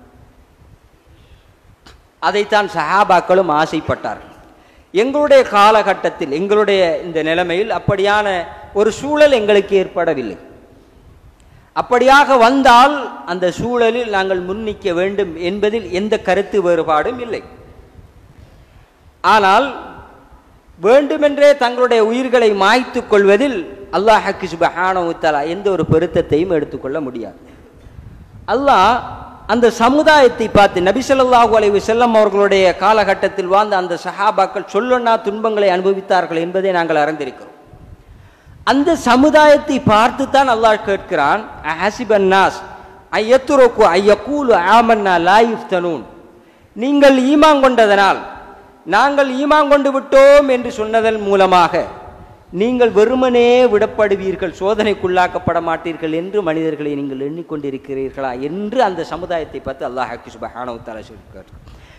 அதைத்தான் சஹாபாக்களும் ஆசைப்பட்டார்கள். எங்களுடைய காலகட்டத்தில் எங்களுடைய இந்த நிலைமையில் அப்படியான ஒரு சூழல் எங்களுக்கு ஏற்படவில்லை. அப்படியாக வந்தால் அந்த சூழலில் நாங்கள் முன்னிக்க வேண்டும் என்பதில் எந்த கருத்து வேறுபாடும் இல்லை. ஆனால் வேண்டுமென்றே தங்களுடைய உயிர்களை மாய்த்து கொள்வதில் அல்லாஹ்வுக்கு சுப்ஹானஹு வ தஆலா எந்த ஒரு பொருத்தத்தையும் எடுத்துக்கொள்ள முடியாது. அல்லாஹ் அந்த சமுதாயத்தை பார்த்து, நபி ஸல்லல்லாஹு அலைஹி வஸல்லம் அவர்களுடைய காலகட்டத்தில் வாழ்ந்த அந்த சஹாபாக்கள் சொல்லொன்னா துன்பங்களை அனுபவித்தார்கள் என்பதை நாங்கள் அறிந்திருக்கிறோம். அந்த சமுதாயத்தை பார்த்து தான் அல்லாஹ் கேட்கிறான், அஹஸிபன் நாஸ் அய்யத்ருக்கு அய்யகூலு ஆமன்னா லா யுஃப்தனூன், நீங்கள் ஈமான் கொண்டதனால் நாங்கள் ஈமான் கொண்டு விட்டோம் என்று சொன்னதன் மூலமாக நீங்கள் வெறுமனே விடப்படுவீர்கள், சோதனைக்குள்ளாக்கப்பட மாட்டீர்கள் என்று மனிதர்களை நீங்கள் எண்ணிக்கொண்டிருக்கிறீர்களா என்று அந்த சமுதாயத்தை பார்த்து அல்லாஹ்வுக்கு சுப்ஹானஹு வ தஆலா சொல்கிறார்.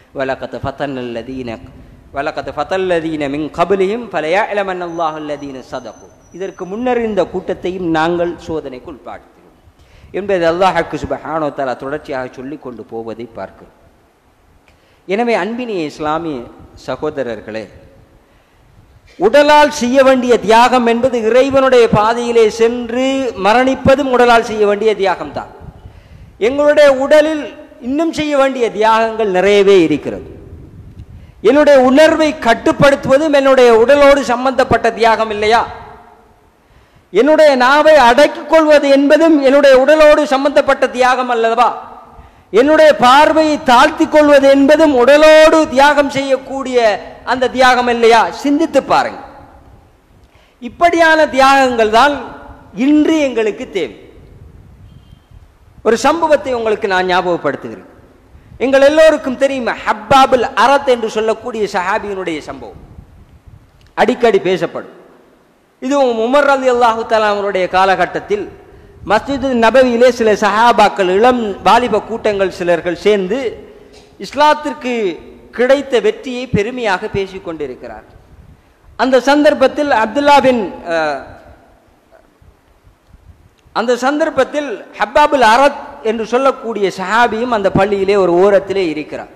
வலகத் ஃபதல்லதீன மின் கப்லிஹிம் ஃபலயஅலமன் அல்லாஹு அல்லதீன ஸதகு, இதற்கு முன்னர் இந்த கூட்டத்தையும் நாங்கள் சோதனைக்கு உட்படுத்தினோம் என்பதை அல்லாஹ்வுக்கு சுப்ஹானஹு வ தஆலா தொடர்ச்சியாக சொல்லிக் கொண்டு போவதை பார்க்கிறோம். எனவே அன்பினிய இஸ்லாமிய சகோதரர்களே, உடலால் செய்ய வேண்டிய தியாகம் என்பது இறைவனுடைய பாதையிலே சென்று மரணிப்பதும் உடலால் செய்ய வேண்டிய தியாகம்தான். எங்களுடைய உடலில் இன்னும் செய்ய வேண்டிய தியாகங்கள் நிறையவே இருக்கிறது. என்னுடைய உணர்வை கட்டுப்படுத்துவதும் என்னுடைய உடலோடு சம்பந்தப்பட்ட தியாகம் இல்லையா? என்னுடைய நாவை அடக்கிக் கொள்வது என்பதும் என்னுடைய உடலோடு சம்பந்தப்பட்ட தியாகம் அல்லவா? என்னுடைய பார்வையை தாழ்த்தி கொள்வது என்பதும் உடலோடு தியாகம் செய்யக்கூடிய அந்த தியாகம் இல்லையா? சிந்தித்து பாருங்கள். இப்படியான தியாகங்கள் தான் இன்று எங்களுக்கு தேவை. ஒரு சம்பவத்தை உங்களுக்கு நான் ஞாபகப்படுத்துகிறேன். எங்கள் எல்லோருக்கும் தெரியுமா, ஹப்பாபுல் அரத் என்று சொல்லக்கூடிய சஹாபியினுடைய சம்பவம் அடிக்கடி பேசப்படும். இது உமர் ரலியல்லாஹு தஆலா அவருடைய காலகட்டத்தில் மஸ்ஜித் நபவியிலே சில சஹாபாக்கள், இளம் வாலிப கூட்டங்கள் சிலர்கள் சேர்ந்து இஸ்லாத்திற்கு கிடைத்த வெற்றியை பெருமையாக பேசிக் கொண்டிருக்கிறார். அந்த சந்தர்ப்பத்தில் ஹப்பாபுல் அரத் என்று சொல்லக்கூடிய சஹாபியும் அந்த பள்ளியிலே ஒரு ஓரத்திலே இருக்கிறார்.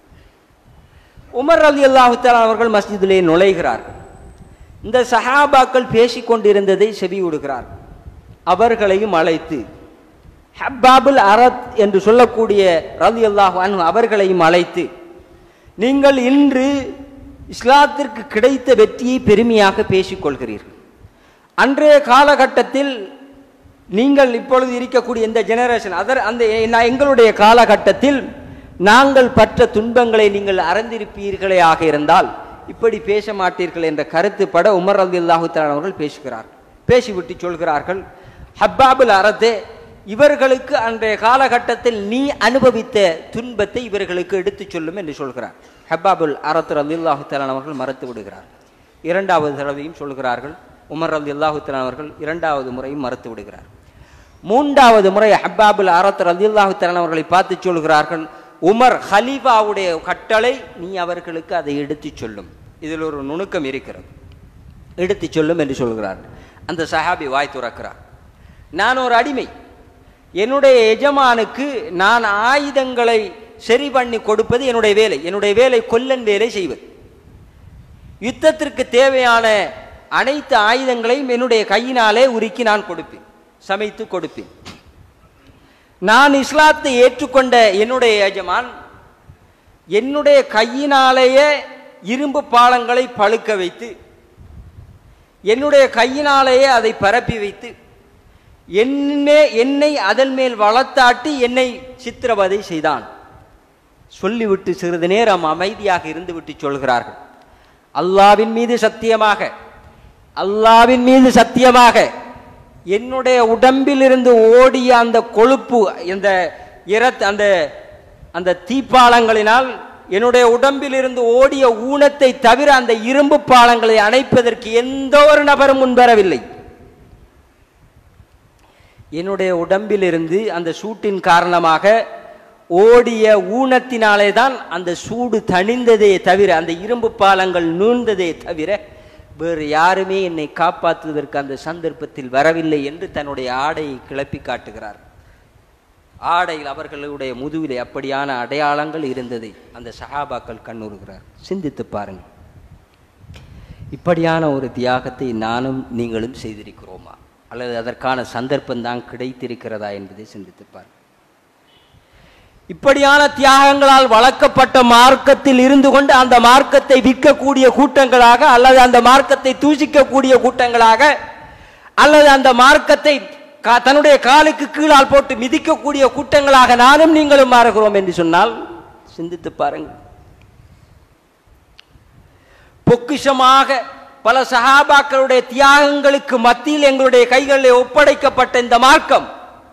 உமர் ரலியல்லாஹு தஆலா அவர்கள் மஸ்ஜிதிலே நுழைகிறார்கள். இந்த சஹாபாக்கள் பேசிக் கொண்டிருந்ததை செவி விடுகிறார்கள். அவர்களையும் அழைத்து ஹப்பாபுல் அரத் என்று சொல்லக்கூடிய ரலியல்லாஹு அன்ஹு அவர்களையும் அழைத்து, நீங்கள் இன்று இஸ்லாத்திற்கு கிடைத்த வெற்றியை பெருமையாக பேசிக் கொள்கிறீர்கள். அன்றைய காலகட்டத்தில் நீங்கள் இப்பொழுது இருக்கக்கூடிய இந்த ஜெனரேஷன் எங்களுடைய காலகட்டத்தில் நாங்கள் பற்ற துன்பங்களை நீங்கள் அறிந்திருப்பீர்களே ஆக இருந்தால் இப்படி பேச மாட்டீர்கள் என்ற கருத்துப்பட உமர் ரலியல்லாஹு தஆலா அவர்கள் பேசுகிறார்கள். பேசிவிட்டு சொல்கிறார்கள், ஹப்பாபுல் அரத்தே, இவர்களுக்கு அன்றைய காலகட்டத்தில் நீ அனுபவித்த துன்பத்தை இவர்களுக்கு எடுத்துச் சொல்லும் என்று சொல்கிறார். ஹப்பாபுல் அரத் ரலியல்லாஹு தஆலா அவர்கள் மறுத்து விடுகிறார். இரண்டாவது தடவையும் சொல்கிறார்கள். உமர் ரலியல்லாஹு தஆலா அவர்கள் இரண்டாவது முறையும் மறுத்து விடுகிறார். மூன்றாவது முறை ஹப்பாபுல் அரத் ரலியல்லாஹு தஆலா அவர்களை பார்த்து சொல்கிறார்கள், உமர் ஹலீஃபாவுடைய கட்டளை, நீ அவர்களுக்கு அதை எடுத்து சொல்லும். இதில் ஒரு நுணுக்கம் இருக்கிறது. எடுத்து சொல்லும் என்று சொல்கிறார். அந்த சஹாபி வாய் துறக்கிறார். நான் ஒரு அடிமை, என்னுடைய எஜமானுக்கு நான் ஆயுதங்களை சரி பண்ணி கொடுப்பது என்னுடைய வேலை. என்னுடைய வேலை கொல்லன் வேலை செய்வது. யுத்தத்திற்கு தேவையான அனைத்து ஆயுதங்களையும் என்னுடைய கையினாலே உருக்கி நான் கொடுப்பேன், சமைத்து கொடுப்பேன். நான் இஸ்லாத்தை ஏற்றுக்கொண்ட என்னுடைய எஜமான் என்னுடைய கையினாலேயே இரும்பு பாலங்களை பழுக்க வைத்து, என்னுடைய கையினாலேயே அதை பரப்பி வைத்து, என்னை அதன் மேல் வளர்த்தாட்டி என்னை சித்திரவதை செய்தான். சொல்லிவிட்டு சிறிது நேரம் அமைதியாக இருந்துவிட்டு சொல்கிறார்கள், அல்லாவின் மீது சத்தியமாக, அல்லாவின் மீது சத்தியமாக, என்னுடைய உடம்பில் இருந்து ஓடிய அந்த கொழுப்பு, அந்த தீப்பாலங்களினால் என்னுடைய உடம்பில் இருந்து ஓடிய ஊனத்தை தவிர அந்த இரும்பு பாலங்களை அணைப்பதற்கு எந்த ஒரு நபரும் முன்வரவில்லை. என்னுடைய உடம்பில் இருந்து அந்த சூட்டின் காரணமாக ஓடிய ஊனத்தினாலே தான் அந்த சூடு தணிந்ததே தவிர, அந்த இரும்பு பாலங்கள் நூழ்ந்ததே தவிர வேறு யாருமே என்னை காப்பாற்றுவதற்கு அந்த சந்தர்ப்பத்தில் வரவில்லை என்று தன்னுடைய ஆடையை கிளப்பி காட்டுகிறார். ஆடையில் அவர்களுடைய முதுவிலே அப்படியான அடையாளங்கள் இருந்ததை அந்த சஹாபாக்கள் கண்ணுறுகிறார். சிந்தித்து பாருங்கள், இப்படியான ஒரு தியாகத்தை நானும் நீங்களும் செய்திருக்கிறோமா, அல்லது அதற்கான சந்தர்ப்பம் தான் கிடைத்திருக்கிறதா என்பதை சிந்தித்து பாருங்கள். இப்படியான தியாகங்களால் வளர்க்கப்பட்ட மார்க்கத்தில் இருந்து கொண்டு அந்த மார்க்கத்தை விற்கக்கூடிய கூட்டங்களாக, அல்லது அந்த மார்க்கத்தை தூசிக்கக்கூடிய கூட்டங்களாக, அல்லது அந்த மார்க்கத்தை தன்னுடைய காலுக்கு கீழால் போட்டு மிதிக்கக்கூடிய கூட்டங்களாக நானும் நீங்களும் மாறுகிறோம் என்று சொன்னால் சிந்தித்து பாருங்கள். பொக்கிஷமாக பல சஹாபாக்களுடைய தியாகங்களுக்கு மத்தியில் எங்களுடைய கைகளில் ஒப்படைக்கப்பட்ட இந்த மார்க்கம்,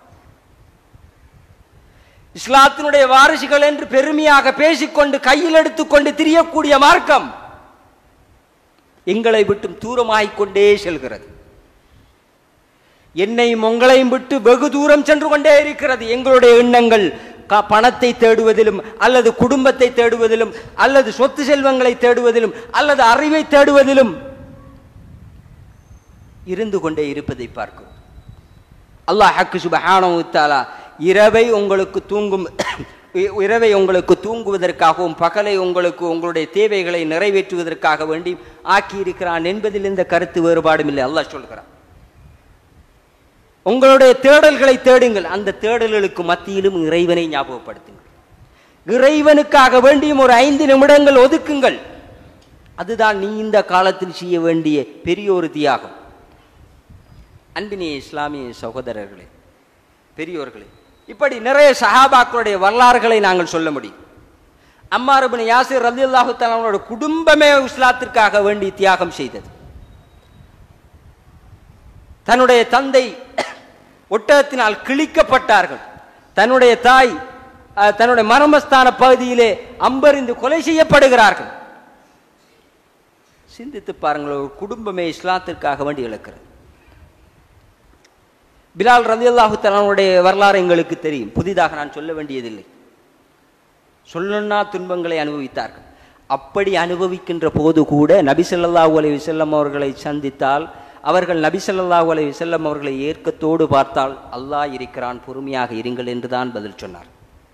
இஸ்லாத்தினுடைய வாரிசுகள் என்று பெருமையாக பேசிக்கொண்டு கையில் எடுத்துக்கொண்டு திரியக்கூடிய மார்க்கம் எங்களை விட்டு தூரமாகிக் கொண்டே செல்கிறது. என்னையும் உங்களையும் விட்டு வெகு தூரம் சென்று கொண்டே இருக்கிறது. எங்களுடைய எண்ணங்கள் பணத்தை தேடுவதிலும், அல்லது குடும்பத்தை தேடுவதிலும், அல்லது சொத்து செல்வங்களை தேடுவதிலும், அல்லது அறிவை தேடுவதிலும் இருந்து கொண்டே இருப்பதை பார்க்கிறோம். அல்லாஹ் சுப்ஹானஹு வ தஆலா இரவை உங்களுக்கு தூங்குவதற்காகவும் பகலை உங்களுக்கு உங்களுடைய தேவைகளை நிறைவேற்றுவதற்காக வேண்டி ஆக்கியிருக்கிறான் என்பதில் இந்த கருத்து வேறுபாடும் இல்லை. அல்லாஹ் சொல்கிறான், உங்களுடைய தேடல்களை தேடுங்கள், அந்த தேடல்களுக்கு மத்தியிலும் இறைவனை ஞாபகப்படுத்துங்கள், இறைவனுக்காக வேண்டியும் ஒரு 5 நிமிடங்கள் ஒதுக்குங்கள். அதுதான் நீ இந்த காலத்தில் செய்ய வேண்டிய பெரிய ஒரு தியாகம். அன்பினிய இஸ்லாமிய சகோதரர்களே, பெரியோர்களே, இப்படி நிறைய சஹாபாக்களுடைய வரலாறுகளை நாங்கள் சொல்ல முடியும். அம்மார் இப்னு யாசிர் ரலியல்லாஹு தஆலா அவருடைய குடும்பமே இஸ்லாத்திற்காக வேண்டி தியாகம் செய்தது. தன்னுடைய தந்தை ஒட்டகத்தினால் கிழிக்கப்பட்டார்கள். தன்னுடைய தாய் தன்னுடைய மர்மஸ்தான பகுதியிலே அம்பறிந்து கொலை செய்யப்படுகிறார்கள். சிந்தித்து பாருங்கள், ஒரு குடும்பமே இஸ்லாத்திற்காக வேண்டி இழக்கிறது. பிலால் ரலியல்லாஹு தஆலாவுடைய வரலாறு எங்களுக்கு தெரியும், புதிதாக நான் சொல்ல வேண்டியதில்லை. சொல்லனா துன்பங்களை அனுபவித்தார்கள். அப்படி அனுபவிக்கின்ற போது கூட நபி ஸல்லல்லாஹு அலைஹி வஸல்லம் அவர்களை சந்தித்தால், அவர்கள் நபி ஸல்லல்லாஹு அலைஹி வஸல்லம் அவர்களை ஏற்கத்தோடு பார்த்தால், அல்லாஹ் இருக்கிறான், பொறுமையாக இருங்கள் என்றுதான் பதில் சொன்னார்.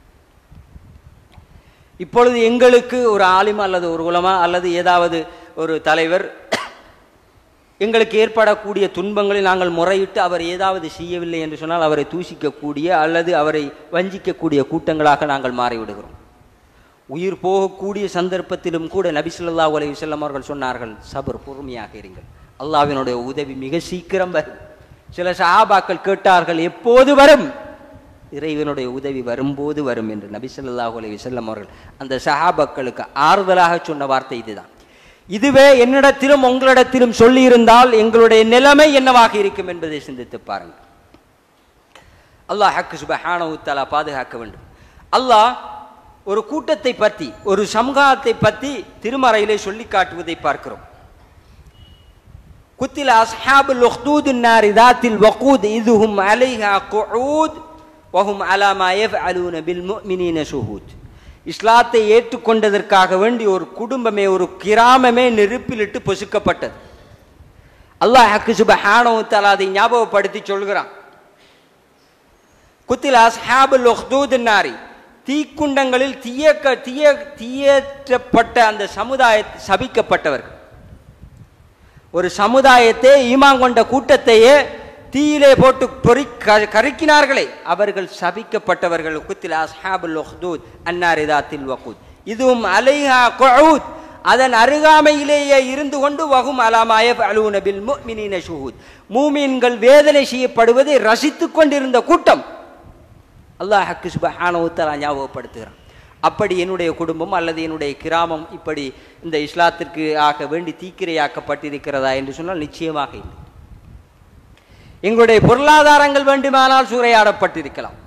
இப்பொழுது எங்களுக்கு ஒரு ஆலிம் அல்லது ஒரு உலமா அல்லது ஏதாவது ஒரு தலைவர் எங்களுக்கு ஏற்படக்கூடிய துன்பங்களை நாங்கள் முறையிட்டு அவர் ஏதாவது செய்யவில்லை என்று சொன்னால் அவரை தூஷிக்கக்கூடிய அல்லது அவரை வஞ்சிக்கக்கூடிய கூட்டங்களாக நாங்கள் மாறிவிடுகிறோம். உயிர் போகக்கூடிய சந்தர்ப்பத்திலும் கூட நபி ஸல்லல்லாஹு அலைஹி வஸல்லம் அவர்கள் சொன்னார்கள், சபர், பொறுமையாக இருங்கள், அல்லாஹ்வினுடைய உதவி மிக சீக்கிரம் வரும். சில சஹாபாக்கள் கேட்டார்கள், எப்போது வரும்? இறைவனுடைய உதவி வரும்போது வரும் என்று நபி ஸல்லல்லாஹு அலைஹி வஸல்லம் அவர்கள் அந்த சஹாபாக்களுக்கு ஆறுதலாக சொன்ன வார்த்தை இதுதான். இதுவே என்னிடத்திலும் உங்களிடத்திலும் சொல்லி இருந்தால் எங்களுடைய நிலைமை என்னவாக இருக்கும் என்பதை சிந்தித்து பாருங்கள். அல்லாஹ் சுப்ஹானஹு வ தஆலா பாதுகாக்க வேண்டும். அல்லாஹ் ஒரு கூட்டத்தை பற்றி, ஒரு சமூகத்தை பற்றி திருமறையிலே சொல்லி காட்டுவதை பார்க்கிறோம். குத்தில அஸ்ஹாபுல் உக்தூதின் நாரி தாத்தில் வகூத் இதுஹும் அலைஹா குஊத் வஹும் அலா மா யஃஅலூன பில் முஃமினீன ஷுஹூத். இஸ்லாத்தை ஏற்றுக்கொண்டதற்காக வேண்டி ஒரு குடும்பமே, ஒரு கிராமமே நெருப்பிலிட்டு பொசுக்கப்பட்டது. அல்லாஹ் சுப்ஹானஹு வ தஆலா அதை ஞாபகப்படுத்தி சொல்கிறான். குத்தில அஸ்ஹாபுல் உக்தூதின் நாரி, தீக்குண்டங்களில் தீயேற்றப்பட்ட அந்த சமுதாய சபிக்கப்பட்டவர்கள். ஒரு சமுதாயத்தை, ஈமான் கொண்ட கூட்டத்தையே தீயிலே போட்டு கருக்கினார்களே, அவர்கள் சபிக்கப்பட்டவர்கள். குத்தில அஸ்ஹாபுல் உக்தூத் அன்னாரி தாத்தில் வகூத் இதுவும் அலைஹா குஊத், அதன் அருகாமையிலேயே இருந்து கொண்டு வஹும் அலா மா யஃஅலூன பில் முஃமினீன ஷுஹூத், மூமின்கள் வேதனை செய்யப்படுவதை ரசித்துக் கொண்டிருந்த கூட்டம். அல்லாஹ் சுப்ஹானஹு வ தஆலா ஞாபகப்படுத்துகிறான். அப்படி என்னுடைய குடும்பம் அல்லது என்னுடைய கிராமம் இப்படி இந்த இஸ்லாத்திற்கு ஆக வேண்டி தீக்கிரையாக்கப்பட்டிருக்கிறதா என்று சொன்னால் நிச்சயமாக இல்லை. எங்களுடைய பொருளாதாரங்கள் வேண்டுமானால் சூறையாடப்பட்டிருக்கலாம்,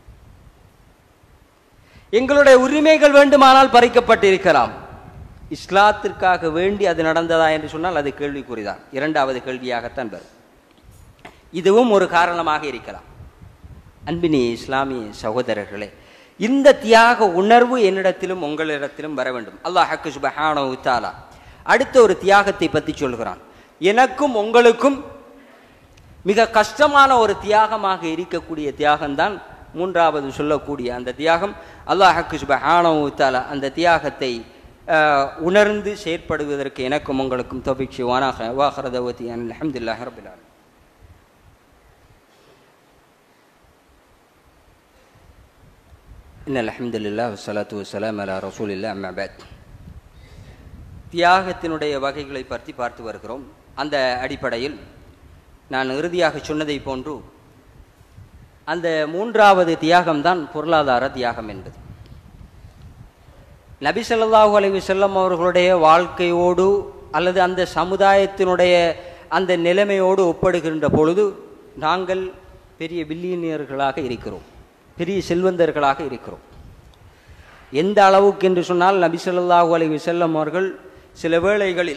எங்களுடைய உரிமைகள் வேண்டுமானால் பறிக்கப்பட்டிருக்கலாம். இஸ்லாத்திற்காக வேண்டி அது நடந்ததா என்று சொன்னால் அது கேள்விக்குறிதான். இரண்டாவது கேள்வியாகத்தான் வரும். இதுவும் ஒரு காரணமாக இருக்கலாம். அன்பினி இஸ்லாமிய சகோதரர்களே, இந்த தியாக உணர்வு என்னிடத்திலும் உங்களிடத்திலும் வர வேண்டும். அல்லாஹ் சுப்ஹானஹு வ தஆலா அடுத்த ஒரு தியாகத்தை பற்றி சொல்கிறான். எனக்கும் உங்களுக்கும் மிக கஷ்டமான ஒரு தியாகமாக இருக்கக்கூடிய தியாகம்தான் மூன்றாவது சொல்லக்கூடிய அந்த தியாகம். அல்லாஹ் சுப்ஹானஹு வ தஆலா அந்த தியாகத்தை உணர்ந்து செயற்படுவதற்கு எனக்கும் உங்களுக்கும் தௌஃபீக் செய்வானாக. வாஹிரு தஅவாத்தி அல்ஹம்துலில்லாஹி ரப்பில் ஆலமீன். இன்னல் ஹம்துலில்லாஹ் வஸ்ஸலாத்து வஸ்ஸலாமு அலா ரசூலில்லாஹ் அம்மா பஅத். தியாகத்தினுடைய வகைகளை பற்றி பார்த்து வருகிறோம். அந்த அடிப்படையில் நான் இறுதியாக சொன்னதை போன்று அந்த மூன்றாவது தியாகம்தான் பொருளாதார தியாகம் என்பது. நபி ஸல்லல்லாஹு அலைஹி வஸல்லம் அவர்களுடைய வாழ்க்கையோடு அல்லது அந்த சமுதாயத்தினுடைய அந்த நிலைமையோடு ஒப்பிடுகின்ற பொழுது நாங்கள் பெரிய பில்லியனியர்களாக இருக்கிறோம், பெரிய செல்வந்தர்களாக இருக்கிறோம். எந்த அளவுக்கு என்று சொன்னால் நபி ஸல்லல்லாஹு அலைஹி வஸல்லம் அவர்கள் சில வேளைகளில்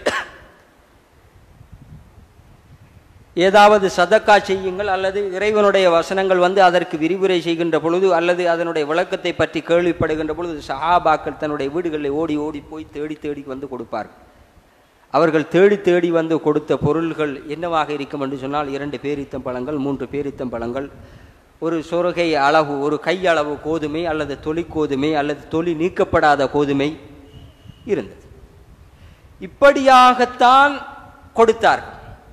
ஏதாவது சதக்கா செய்யுங்கள் அல்லது இறைவனுடைய வசனங்கள் வந்து அதற்கு விரிவுரை செய்கின்ற பொழுது அல்லது அதனுடைய விளக்கத்தை பற்றி கேள்விப்படுகின்ற பொழுது சஹாபாக்கள் தன்னுடைய வீடுகளில் ஓடி ஓடி போய் தேடி தேடி வந்து கொடுப்பார்கள். அவர்கள் தேடி தேடி வந்து கொடுத்த பொருள்கள் என்னவாக இருக்கும் என்று சொன்னால் 2 பேரித்தம் பழங்கள், 3 பேரித்தம் பழங்கள், ஒரு சொருகை அளவு, ஒரு கை அளவு கோதுமை அல்லது தொலி கோதுமை அல்லது தொலி நீக்கப்படாத கோதுமை இருந்தது. இப்படியாகத்தான் கொடுத்தார்கள்.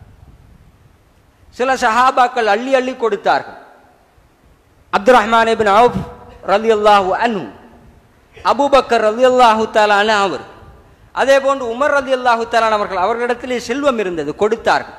சில சஹாபாக்கள் அள்ளி அள்ளி கொடுத்தார்கள். அப்துர் ரஹ்மான் இப்னு அவுஃப் ரலியல்லாஹு அன்ஹு, அபூபக்கர் ரலியல்லாஹு தஆலா அன்ஹு அவர், அதே போன்று உமர் ரலியல்லாஹு தஆலா அவர்கள், அவர்களிடத்திலே செல்வம் இருந்தது, கொடுத்தார்கள்.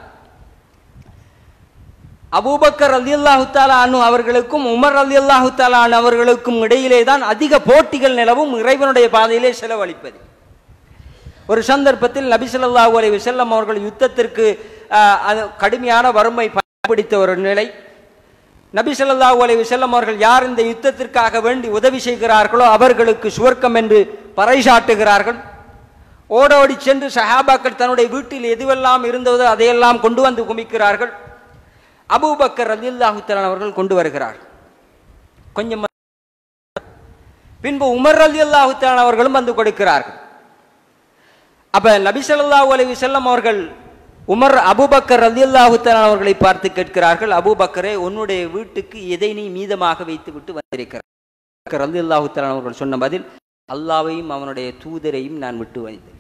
அபூபக்கர் ரலியல்லாஹு தஆலா அன்ஹு அவர்களுக்கும் உமர் ரலியல்லாஹு தஆலா அன்ஹு அவர்களுக்கும் இடையிலே தான் அதிக போட்டிகள் நிலவும் இறைவனுடைய பாதையிலே செலவழிப்பது. ஒரு சந்தர்ப்பத்தில் நபி ஸல்லல்லாஹு அலைஹி வஸல்லம் அவர்கள் யுத்தத்திற்கு கடுமையான வறுமை பிடித்த ஒரு நிலை. நபி ஸல்லல்லாஹு அலைஹி வஸல்லம் அவர்கள் யார் இந்த யுத்தத்திற்காக வேண்டி உதவி செய்கிறார்களோ அவர்களுக்கு சுவர்க்கம் என்று பறைசாட்டுகிறார்கள். ஓடோடி சென்று சஹாபாக்கள் தன்னுடைய வீட்டில் எதுவெல்லாம் இருந்ததோ அதையெல்லாம் கொண்டு வந்து குமிக்கிறார்கள். அபூபக்கர் ரலியல்லாஹு தஆலா அவர்கள் கொண்டு வருகிறார்கள். கொஞ்சம் பின்பு உமர் ரலியல்லாஹு தஆலா அவர்களும் வந்து கொடுக்கிறார்கள். அப்ப நபி ஸல்லல்லாஹு அலைஹி வஸல்லம் அவர்கள் உமர் அபூபக்கர் ரலியல்லாஹு தஆலா அவர்களை பார்த்து கேட்கிறார்கள், அபூபக்கரே, உன்னுடைய வீட்டுக்கு எதை நீ மீதமாக வைத்து விட்டு வந்திருக்கிறார்? ரலியல்லாஹு தஆலா அவர்கள் சொன்ன பதில், அல்லாஹ்வையும் அவனுடைய தூதரையும் நான் விட்டு வந்திருக்கிறேன்.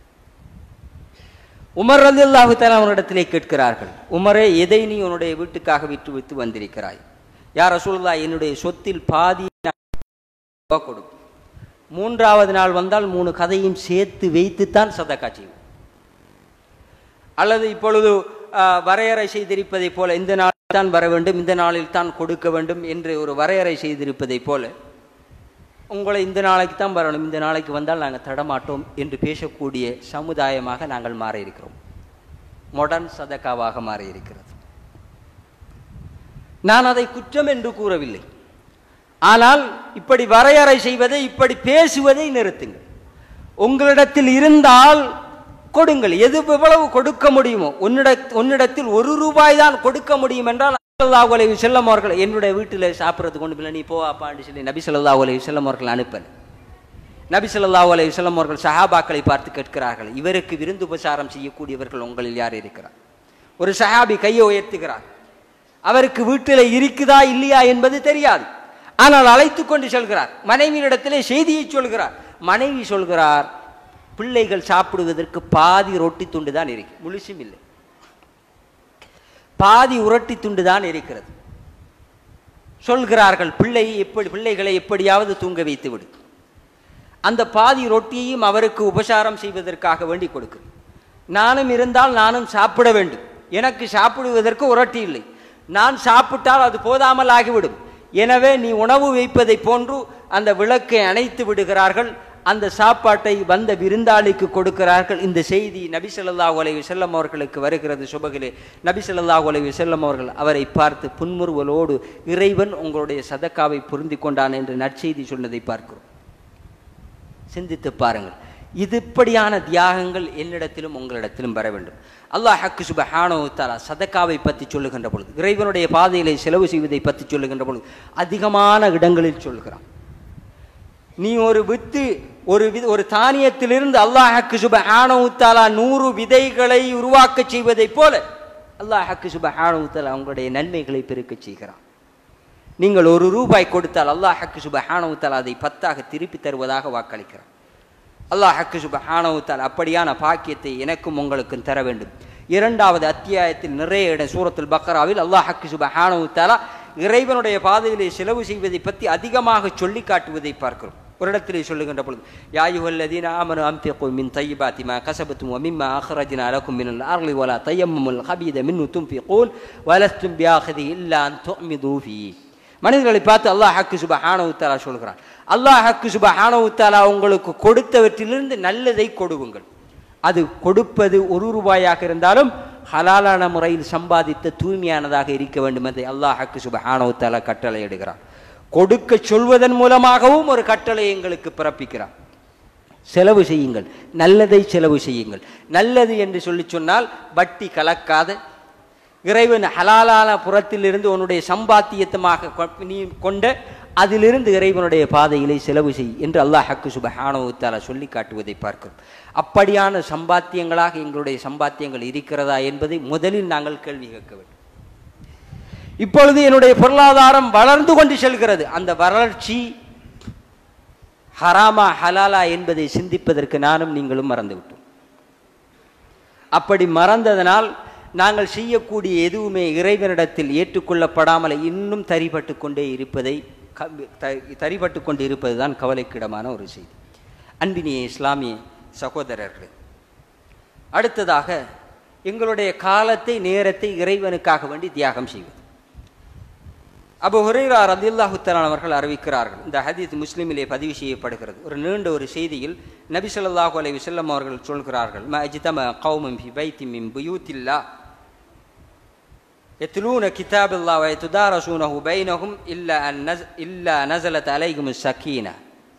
உமர் ரலியல்லாஹு தஆலா அவரிடத்திலே கேட்கிறார்கள், உமரே, எதை நீ உன்னுடைய வீட்டுக்காக விட்டு வைத்து வந்திருக்கிறாய்? யா ரசூலுல்லாஹ், என்னுடைய சொத்தில் பாதி கொடுக்கும். 3வது நாள் வந்தால் 3 கதையும் சேர்த்து வைத்துத்தான் சதக்கா செய்வோம். அல்லது இப்பொழுது வரையறை செய்திருப்பதை போல இந்த நாளில் தான் வர வேண்டும், இந்த நாளில் தான் கொடுக்க வேண்டும் என்று ஒரு வரையறை செய்திருப்பதை போல உங்களை இந்த நாளைக்கு தான் வரணும், இந்த நாளைக்கு வந்தால் நாங்கள் தடமாட்டோம் என்று பேசக்கூடிய சமுதாயமாக நாங்கள் மாறி இருக்கிறோம். மாடர்ன் சதக்காவாக மாறி இருக்கிறது. நான் அதை குற்றம் என்று கூறவில்லை. ஆனால் இப்படி வரையறை செய்வதை, இப்படி பேசுவதை நிறுத்துங்கள். உங்களிடத்தில் இருந்தால் கொடுங்கள். எவ்வளவு கொடுக்க முடியுமோ, உன்னிடத்தில் 1 ரூபாய் தான் கொடுக்க முடியும் என்றால் ஸல்லல்லாஹு அலைஹி வஸல்லம் அவர்கள் என்னுடைய வீட்டில் சாப்பிட்றது கொண்டு போய் நீ போவாப்பான்னு சொல்லி நபி ஸல்லல்லாஹு அலைஹி வஸல்லம் அவர்கள் அனுப்பல. நபி ஸல்லல்லாஹு அலைஹி வஸல்லம் அவர்கள் சஹாபாக்களை பார்த்து கேட்கிறார்கள், இவருக்கு விருந்து உபசாரம் செய்யக்கூடியவர்கள் உங்களில் யார் இருக்கிறார்? ஒரு சஹாபி கையை உயர்த்துகிறார். அவருக்கு வீட்டில் இருக்குதா இல்லையா என்பது தெரியாது. ஆனால் அழைத்து கொண்டு செல்கிறார். மனைவியிடத்திலே செய்தியை சொல்கிறார். மனைவி சொல்கிறார், பிள்ளைகள் சாப்பிடுவதற்கு பாதி ரொட்டி துண்டு தான் இருக்கு, முழுசும் இல்லை, பாதி உரட்டி துண்டு தான் இருக்கிறது. சொல்கிறார்கள், பிள்ளைகளை எப்படியாவது தூங்க வைத்து விடு. அந்த பாதி ரொட்டியையும் அவருக்கு உபசாரம் செய்வதற்காக வேண்டி கொடுக்கிறேன். நானும் இருந்தால் நானும் சாப்பிட வேண்டும். எனக்கு சாப்பிடுவதற்கு உரட்டி இல்லை. நான் சாப்பிட்டால் அது போதாமல் ஆகிவிடும். எனவே நீ உணவு வைப்பதை போன்று அந்த விளக்கை அணைத்து விடுகிறார்கள். அந்த சாப்பாட்டை வந்த விருந்தாளிக்கு கொடுக்கிறார்கள். இந்த செய்தி நபி ஸல்லல்லாஹு அலைஹி வஸல்லம் அவர்களுக்கு வருகிறது. சுபகிலே நபி ஸல்லல்லாஹு அலைஹி வஸல்லம் அவர்கள் அவரை பார்த்து புன்முறுவலோடு, இறைவன் உங்களுடைய சதக்காவை பொருந்தி கொண்டான் என்று நற்செய்தி சொன்னதை பார்க்கிறோம். சிந்தித்து பாருங்கள். இப்படியான தியாகங்கள் என்னிடத்திலும் உங்களிடத்திலும் வர வேண்டும். அல்லாஹ் சுப்ஹானஹு வ தஆலா சதக்காவை பற்றி சொல்லுகின்ற பொழுது, இறைவனுடைய பாதையிலே செலவு செய்வதை பற்றி சொல்லுகின்ற பொழுது அதிகமான இடங்களில் சொல்கிறான். நீ ஒரு வித்து ஒரு தானியத்திலிருந்து அல்லாஹ் சுப்ஹானஹு வ தஆலா 100 விதைகளை உருவாக்க செய்வதை போல அல்லாஹ் சுப்ஹானஹு வ தஆலா உங்களுடைய நன்மைகளை பெருக்க செய்கிறான். நீங்கள் 1 ரூபாய் கொடுத்தால் அல்லாஹ் சுப்ஹானஹு வ தஆலா அதை 10ஆக திருப்பி தருவதாக வாக்களிக்கிறான். அல்லாஹ் சுப்ஹானஹு வ தஆலா அப்படியான பாக்கியத்தை எனக்கும் உங்களுக்கும் தர வேண்டும். 2வது அத்தியாயத்தில் நிறைய இடம் சூரத்துல் பக்ராவில் அல்லாஹ் சுப்ஹானஹு வ தஆலா இறைவனுடைய பாதையிலே செலவு செய்வதை பற்றி அதிகமாக சொல்லி காட்டுவதை பார்க்கிறோம். ஒரு இடத்திலே சொல்லுகின்ற பொழுது, யா அய்யுஹல்லதீன ஆமனு அன்ஃபிகு மின் தய்யிபாத்தி மா கஸபதும் வ மிம்மா அக்ரஜ்னா லக்கும் மினல் அர்லி வலா தயம்மமுல் கபீத மின்ஹு துன்ஃபிகூன் வலஸ்தும் பிஆகிதி இல்லா அன் துஅமிது ஃபீஹி. மனிதர்களை பார்த்து அல்லாஹ் சுப்ஹானஹு வ தஆலா சொல்கிறான், அல்லாஹ் சுப்ஹானஹு வ தஆலா உங்களுக்கு கொடுத்தவற்றிலிருந்து நல்லதை கொடுவுங்கள். அது கொடுப்பது 1 ரூபாயாக இருந்தாலும் ஹலாலான முறையில் சம்பாதித்த தூய்மையானதாக இருக்க வேண்டும் என்று அல்லாஹ் சுப்ஹானஹு வ தஆலா கட்டளை இடுகிறான். கொடுக்க சொல்வதன் மூலமாகவும் ஒரு கட்டளை எங்களுக்கு பிறப்பிக்கிறான். செலவு செய்யுங்கள், நல்லதை செலவு செய்யுங்கள். நல்லது என்று சொல்லி சொன்னால் வட்டி கலக்காத, இறைவன் ஹலாலான புறத்திலிருந்து உன்னுடைய சம்பாத்தியத்தமாக நீ கொண்ட அதிலிருந்து இறைவனுடைய பாதையிலே செலவு செய் என்று அல்லாஹ் சுப்ஹானஹு வ தஆலா சொல்லி காட்டுவதை பார்க்கிறோம். அப்படியான சம்பாத்தியங்களாக எங்களுடைய சம்பாத்தியங்கள் இருக்கிறதா என்பதை முதலில் நாங்கள் கேள்வி கேட்க வேண்டும். இப்பொழுது என்னுடைய பொருளாதாரம் வளர்ந்து கொண்டு செல்கிறது. அந்த வளர்ச்சி ஹராமா ஹலாலா என்பதை சிந்திப்பதற்கு நானும் நீங்களும் மறந்துவிட்டோம். அப்படி மறந்ததனால் நாங்கள் செய்யக்கூடிய எதுவுமே இறைவனிடத்தில் ஏற்றுக்கொள்ளப்படாமல் இன்னும் தரிபட்டு கொண்டு இருப்பது தான் கவலைக்கிடமான ஒரு செய்தி. அன்பினிய இஸ்லாமிய சகோதரர்களே, அடுத்ததாக எங்களுடைய காலத்தை நேரத்தை இறைவனுக்காக வேண்டி தியாகம் செய்வது. அபூ ஹுரைரா ரலியல்லாஹு தஆலா அவர்கள் அறிவிக்கிறார்கள். இந்த ஹதீஸ் முஸ்லிமிலே பதிவு செய்யப்படுகிறது. ஒரு நீண்ட ஒரு செய்தியில் நபி ஸல்லல்லாஹு அலைஹி வஸல்லம் அவர்கள் சொல்கிறார்கள், மா அஜ்தம கௌமுன் ஃபி பைத்தின் மின் புயூத்தில்லாஹ் யத்லூன கிதாபல்லாஹ் வ யததாரஸூனஹு பைனஹும் இல்லா நஸலத் அலைஹிமுஸ் ஸகீனா.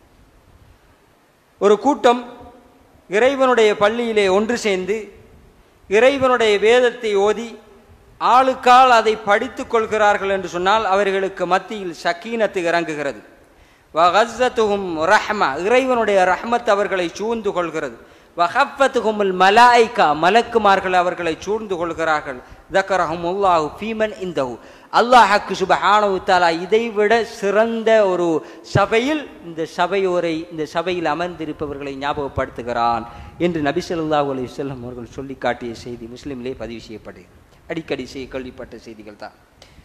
ஒரு கூட்டம் இறைவனுடைய பள்ளியிலே ஒன்று சேர்ந்து இறைவனுடைய வேதத்தை ஓதி ஆளுக்கால் அதை படித்துக் கொள்கிறார்கள் என்று சொன்னால் அவர்களுக்கு மத்தியில் சக்கீனத்து இறங்குகிறது. வகஸத்துஹும் ரஹ்மா, இறைவனுடைய ரஹ்மத் அவர்களை சூழ்ந்து கொள்கிறது. வஹஃபத்துஹுமுல் மலாயிகா, மலக்குமார்கள் அவர்களை சூழ்ந்து கொள்கிறார்கள். ذكرஹுமுல்லாஹு ஃபீமன் இந்தஹு, அல்லாஹ் சுப்ஹானஹு வ தஆலா இதைவிட சிறந்த ஒரு சபையில் இந்த சபையில் அமர்ந்திருப்பவர்களை ஞாபகப்படுத்துகிறான் என்று நபி ஸல்லல்லாஹு அலைஹி வஸல்லம் அவர்கள் சொல்லி காட்டிய செய்தி முஸ்லிமிலே பதிவு செய்யப்படுகிறது. அடிக்கடி கேள்விப்பட்ட செய்திகள் தான்.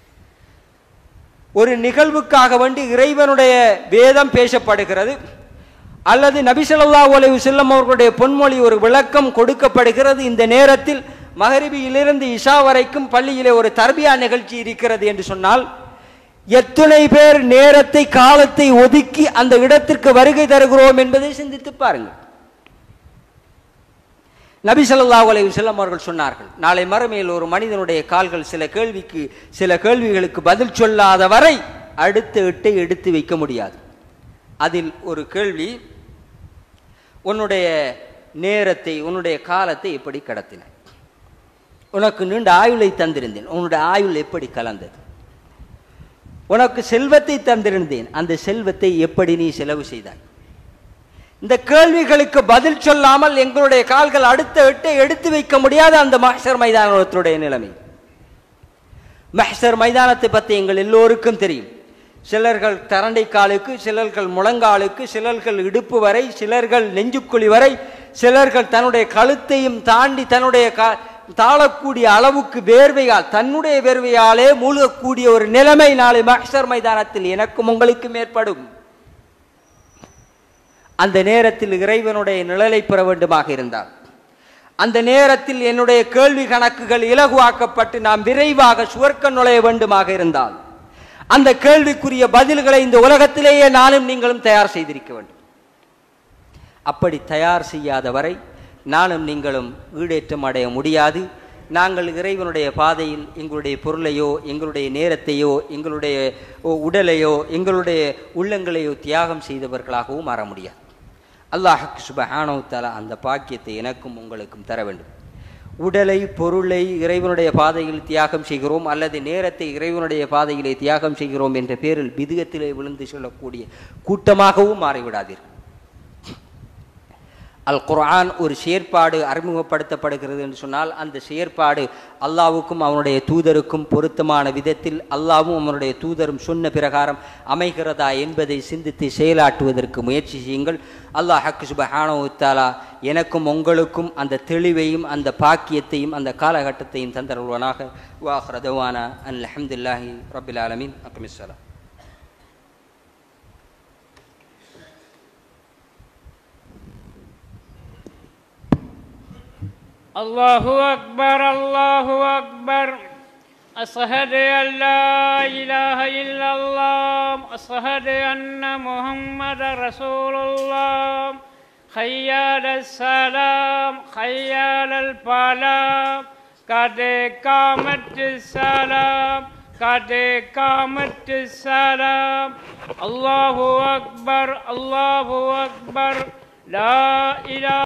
ஒரு நிகழ்வுக்காக வேண்டி இறைவனுடைய வேதம் பேசப்படுகிறது, அல்லது நபி ஸல்லல்லாஹு அலைஹி வஸல்லம் அவர்களுடைய பொன்மொழி ஒரு விளக்கம் கொடுக்கப்படுகிறது. இந்த நேரத்தில் மகரிபியிலிருந்து இஷா வரைக்கும் பள்ளியிலே ஒரு தர்பியா நிகழ்ச்சி இருக்கிறது என்று சொன்னால் எத்தனை பேர் நேரத்தை காலத்தை ஒதுக்கி அந்த இடத்திற்கு வருகை தருகிறோம் என்பதை சிந்தித்து பாருங்கள். நபி ஸல்லல்லாஹு அலைஹி வஸல்லம் அவர்கள் சொன்னார்கள், நாளை மறுமையில் ஒரு மனிதனுடைய கால்கள் சில கேள்விகளுக்கு பதில் சொல்லாத வரை அடுத்த எட்டை எடுத்து வைக்க முடியாது. அதில் ஒரு கேள்வி, உன்னுடைய நேரத்தை, உன்னுடைய காலத்தை எப்படி கடத்தினாய்? உனக்கு நீண்ட ஆயுளை தந்திருந்தேன், உன்னுடைய ஆயுள் எப்படி கலந்தது? உனக்கு செல்வத்தை தந்திருந்தேன், அந்த செல்வத்தை எப்படி நீ செலவு செய்தாய்? இந்த கேள்விகளுக்கு பதில் சொல்லாமல் எங்களுடைய கால்கள் அடுத்த எட்டை எடுத்து வைக்க முடியாத அந்த மஹ்ஷர் மைதானத்துடைய நிலைமை. மஹ்ஷர் மைதானத்தை பற்றி எங்கள் எல்லோருக்கும் தெரியும். சிலர்கள் தரண்டை காலுக்கு, சிலர்கள் முழங்காலுக்கு, சிலர்கள் இடுப்பு வரை, சிலர்கள் நெஞ்சுக்குழி வரை, சிலர்கள் தன்னுடைய கழுத்தையும் தாண்டி தன்னுடைய தாழக்கூடிய அளவுக்கு வேர்வையால், தன்னுடைய வேர்வையாலே மூழ்கக்கூடிய ஒரு நிலைமை நாளை மஹ்ஷர் மைதானத்தில் எனக்கும் உங்களுக்கும் ஏற்படும். அந்த நேரத்தில் இறைவனுடைய நிழலை பெற வேண்டுமாக இருந்தால், அந்த நேரத்தில் என்னுடைய கேள்வி கணக்குகள் இலகுவாக்கப்பட்டு நாம் விரைவாக சுவர்க்கம் நுழைய வேண்டுமாக இருந்தால், அந்த கேள்விக்குரிய பதில்களை இந்த உலகத்திலேயே நானும் நீங்களும் தயார் செய்திருக்க வேண்டும். அப்படி தயார் செய்யாத வரை நானும் நீங்களும் ஈடேற்றம் அடைய முடியாது. நாங்கள் இறைவனுடைய பாதையில் எங்களுடைய பொருளையோ, எங்களுடைய நேரத்தையோ, எங்களுடைய உடலையோ, எங்களுடைய உள்ளங்களையோ தியாகம் செய்தவர்களாகவும் மாற முடியாது. அல்லாஹ் சுப்ஹானஹு வ தஆலா அந்த பாக்கியத்தை எனக்கும் உங்களுக்கும் தர வேண்டும். உடலை, பொருளை இறைவனுடைய பாதையில் தியாகம் செய்கிறோம் அல்லது நேரத்தை இறைவனுடைய பாதையிலே தியாகம் செய்கிறோம் என்ற பேரில் பிதுகத்திலே விழுந்து சொல்லக்கூடிய கூட்டமாகவும் மாறிவிடாதீர்கள். அல் குர்ஆன் ஒரு செயற்பாடு அறிமுகப்படுத்தப்படுகிறது என்று சொன்னால், அந்த செயற்பாடு அல்லாஹ்வுக்கும் அவனுடைய தூதருக்கும் பொருத்தமான விதத்தில் அல்லாஹ்வும் அவனுடைய தூதரும் சொன்ன பிரகாரம் அமைகிறதா என்பதை சிந்தித்து செயலாற்றுவதற்கு முயற்சி செய்யுங்கள். அல்லாஹ் சுப்ஹானஹு வ தஆலா எனக்கும் உங்களுக்கும் அந்த தெளிவையும் அந்த பாக்கியத்தையும் அந்த காலகட்டத்தையும் தந்தருள்வானாக. வாஹிரு தஅவானா அல்ஹம்துலில்லாஹி ரப்பில் ஆலமீன். அக்மிஸ்ஸலாம். الله أكبر الله أكبر أشهد أن لا إله إلا الله أشهد أن محمد رسول الله حي على السلام حي على الفلاح قد قامت الصلاة قد قامت الصلاة الله أكبر الله أكبر لا إله